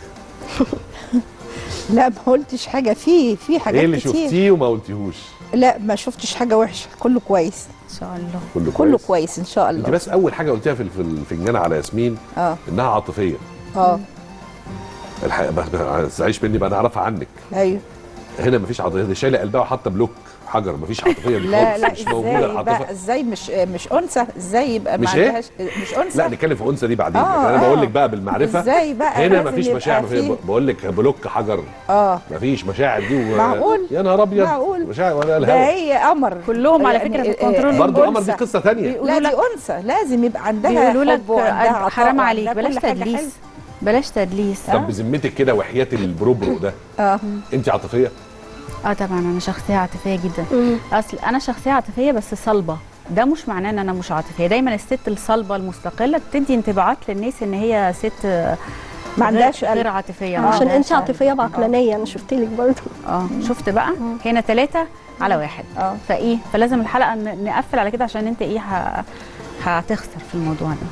لا ما قلتش حاجه، في في حاجات ايه اللي كتير. شفتيه وما قلتيهوش؟ لا ما شفتش حاجه وحشه، كله كويس ان شاء الله. كله كله كويس, كويس ان شاء الله. انت بس اول حاجه قلتيها في الفنجان على ياسمين اه انها عاطفيه. اه الحقيقه ما تزعيش مني بقى، انا اعرفها عنك. ايوه هنا مفيش عاطفيه، دي شايله قلبها وحاطه بلوك حجر، مفيش عاطفيه دي لا لا مش موجوده العاطفه. ازاي مش مش انثى؟ ازاي يبقى مش ما عندهاش مش انثى؟ لا نتكلم في انثى دي بعدين. آه انا بقول لك بقى بالمعرفه ازاي بقى هنا مفيش مشاعر. بقول لك بلوك حجر. اه مفيش مشاعر دي و... معقول يا نهار ابيض. معقول مشاعر ولا الهوا ده هي قمر كلهم على فكره في الكنترول. برضه قمر دي قصه ثانيه. لا دي انثى لازم يبقى عندها بيقولوا لك وعندها حرام عليك بلاش تدليس بلاش تدليس. طب بذمتك كده وحياه البروبرو ده اه انت عاطفيه؟ اه طبعا انا شخصيه عاطفيه جدا. مم. اصل انا شخصيه عاطفيه بس صلبه، ده مش معناه ان انا مش عاطفيه. دايما الست الصلبه المستقله بتدي انطباعات للناس ان هي ست ما عندهاش غير عاطفيه. آه. عشان انت عاطفيه بعقلانيه. انا شفت لك برضه. اه شفت بقى. مم. هنا ثلاثه على واحد. اه فايه فلازم الحلقه نقفل على كده عشان انت ايه هتخسر في الموضوع ده.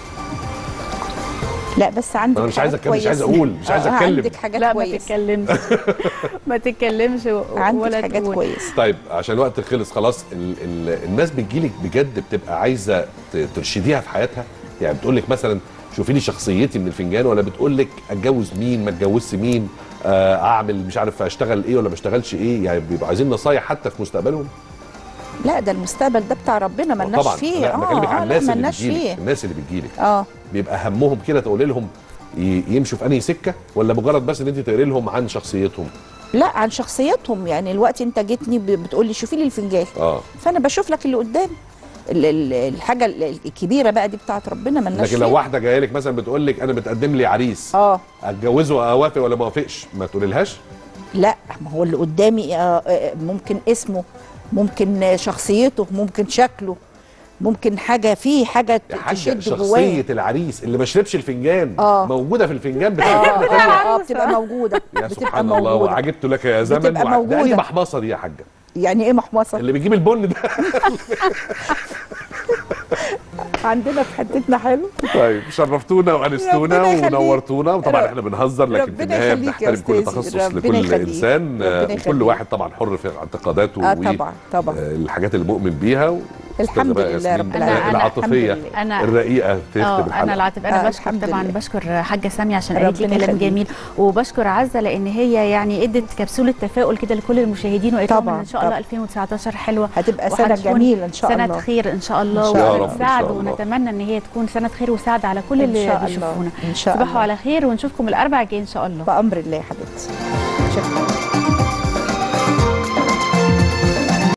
لا بس عندك انا مش عايز اتكلم، مش عايز اقول، مش عايز اتكلم. عندك حاجات لا كويسه. ما تتكلمش ما تتكلمش ولا حاجات كويسه. طيب عشان الوقت خلص خلاص. ال ال الناس بتجيلك بجد بتبقى عايزه ترشديها في حياتها؟ يعني بتقول لك مثلا شوفي لي شخصيتي من الفنجان، ولا بتقول لك اتجوز مين ما اتجوزش مين، آه اعمل مش عارف اشتغل ايه ولا ما اشتغلش ايه؟ يعني بيبقوا عايزين نصايح حتى في مستقبلهم؟ لا ده المستقبل ده بتاع ربنا مالناش فيه. اه بكلمك عن الناس اللي بتجيلك. الناس اللي بتجيلك اه بيبقى همهم كده تقول لهم ي- يمشوا في انهي سكه، ولا مجرد بس ان انت تقري لهم عن شخصيتهم؟ لا، عن شخصيتهم. يعني الوقت انت جيتني ب- بتقول لي شوفي لي الفنجان، اه فانا بشوف لك اللي قدامي. ال- ال- الحاجه ال- الكبيره بقى دي بتاعت ربنا مالناش لكن لو فيها. واحده جايه لك مثلا بتقول لك انا متقدم لي عريس اه اتجوزه اوافق ولا ما اوافقش، ما تقوليلهاش؟ لا، ما هو اللي قدامي آه، آه، ممكن اسمه، ممكن آه، شخصيته، ممكن شكله، ممكن حاجه فيه حاجه ت- يا حاجه تشد شخصيه جواه. العريس اللي ما شربش الفنجان آه. موجوده في الفنجان بتاع اه الجنة تانية. اه, آه بتبقى موجوده يا بتبقى سبحان الله، موجوده. وعجبت لك يا زمن. بتبقى وع- ده موجودة. أي محمصه دي يا حاجه؟ يعني ايه محمصه؟ اللي بيجيب البن ده. عندنا في حتتنا حلو. طيب شرفتونا وانستونا ربنا يخليك. ونورتونا، وطبعا رب- احنا بنهزر لكن في ربنا النهايه يخليك يا بنحترم كل أستاذي. تخصص ربنا لكل يخليك. انسان، ربنا آه، يخليك. وكل واحد طبعا حر في اعتقاداته اه طبعا طبعا. والحاجات اللي مؤمن بيها. الحمد أستاذة لله ياسمين رب العالمين. العاطفيه الحمد لله. أنا- الرقيقه تختم اه الحلقه. انا العاطفه انا آه، بشكر الحمد طبعا لله. بشكر حاجه ساميه عشان قالت لي ربنا كلام يخليك. جميل، وبشكر عزه لان هي يعني ادت كبسوله تفاؤل كده لكل المشاهدين، وقالت لهم طبعا، إن ان شاء الله طبعا. ألفين وتسعتاشر حلوه، هتبقى سنه وهتكون جميله ان شاء سنه الله. خير ان شاء الله، إن شاء الله. وسنه يا سعد، رب إن شاء الله. ونتمنى ان هي تكون سنه خير وسعد على كل إن اللي شاء الله. بيشوفونا. إن شاء تصبحوا الله. على خير ونشوفكم الاربع الجاي ان شاء الله. بأمر الله يا حبيبتي. شكرا.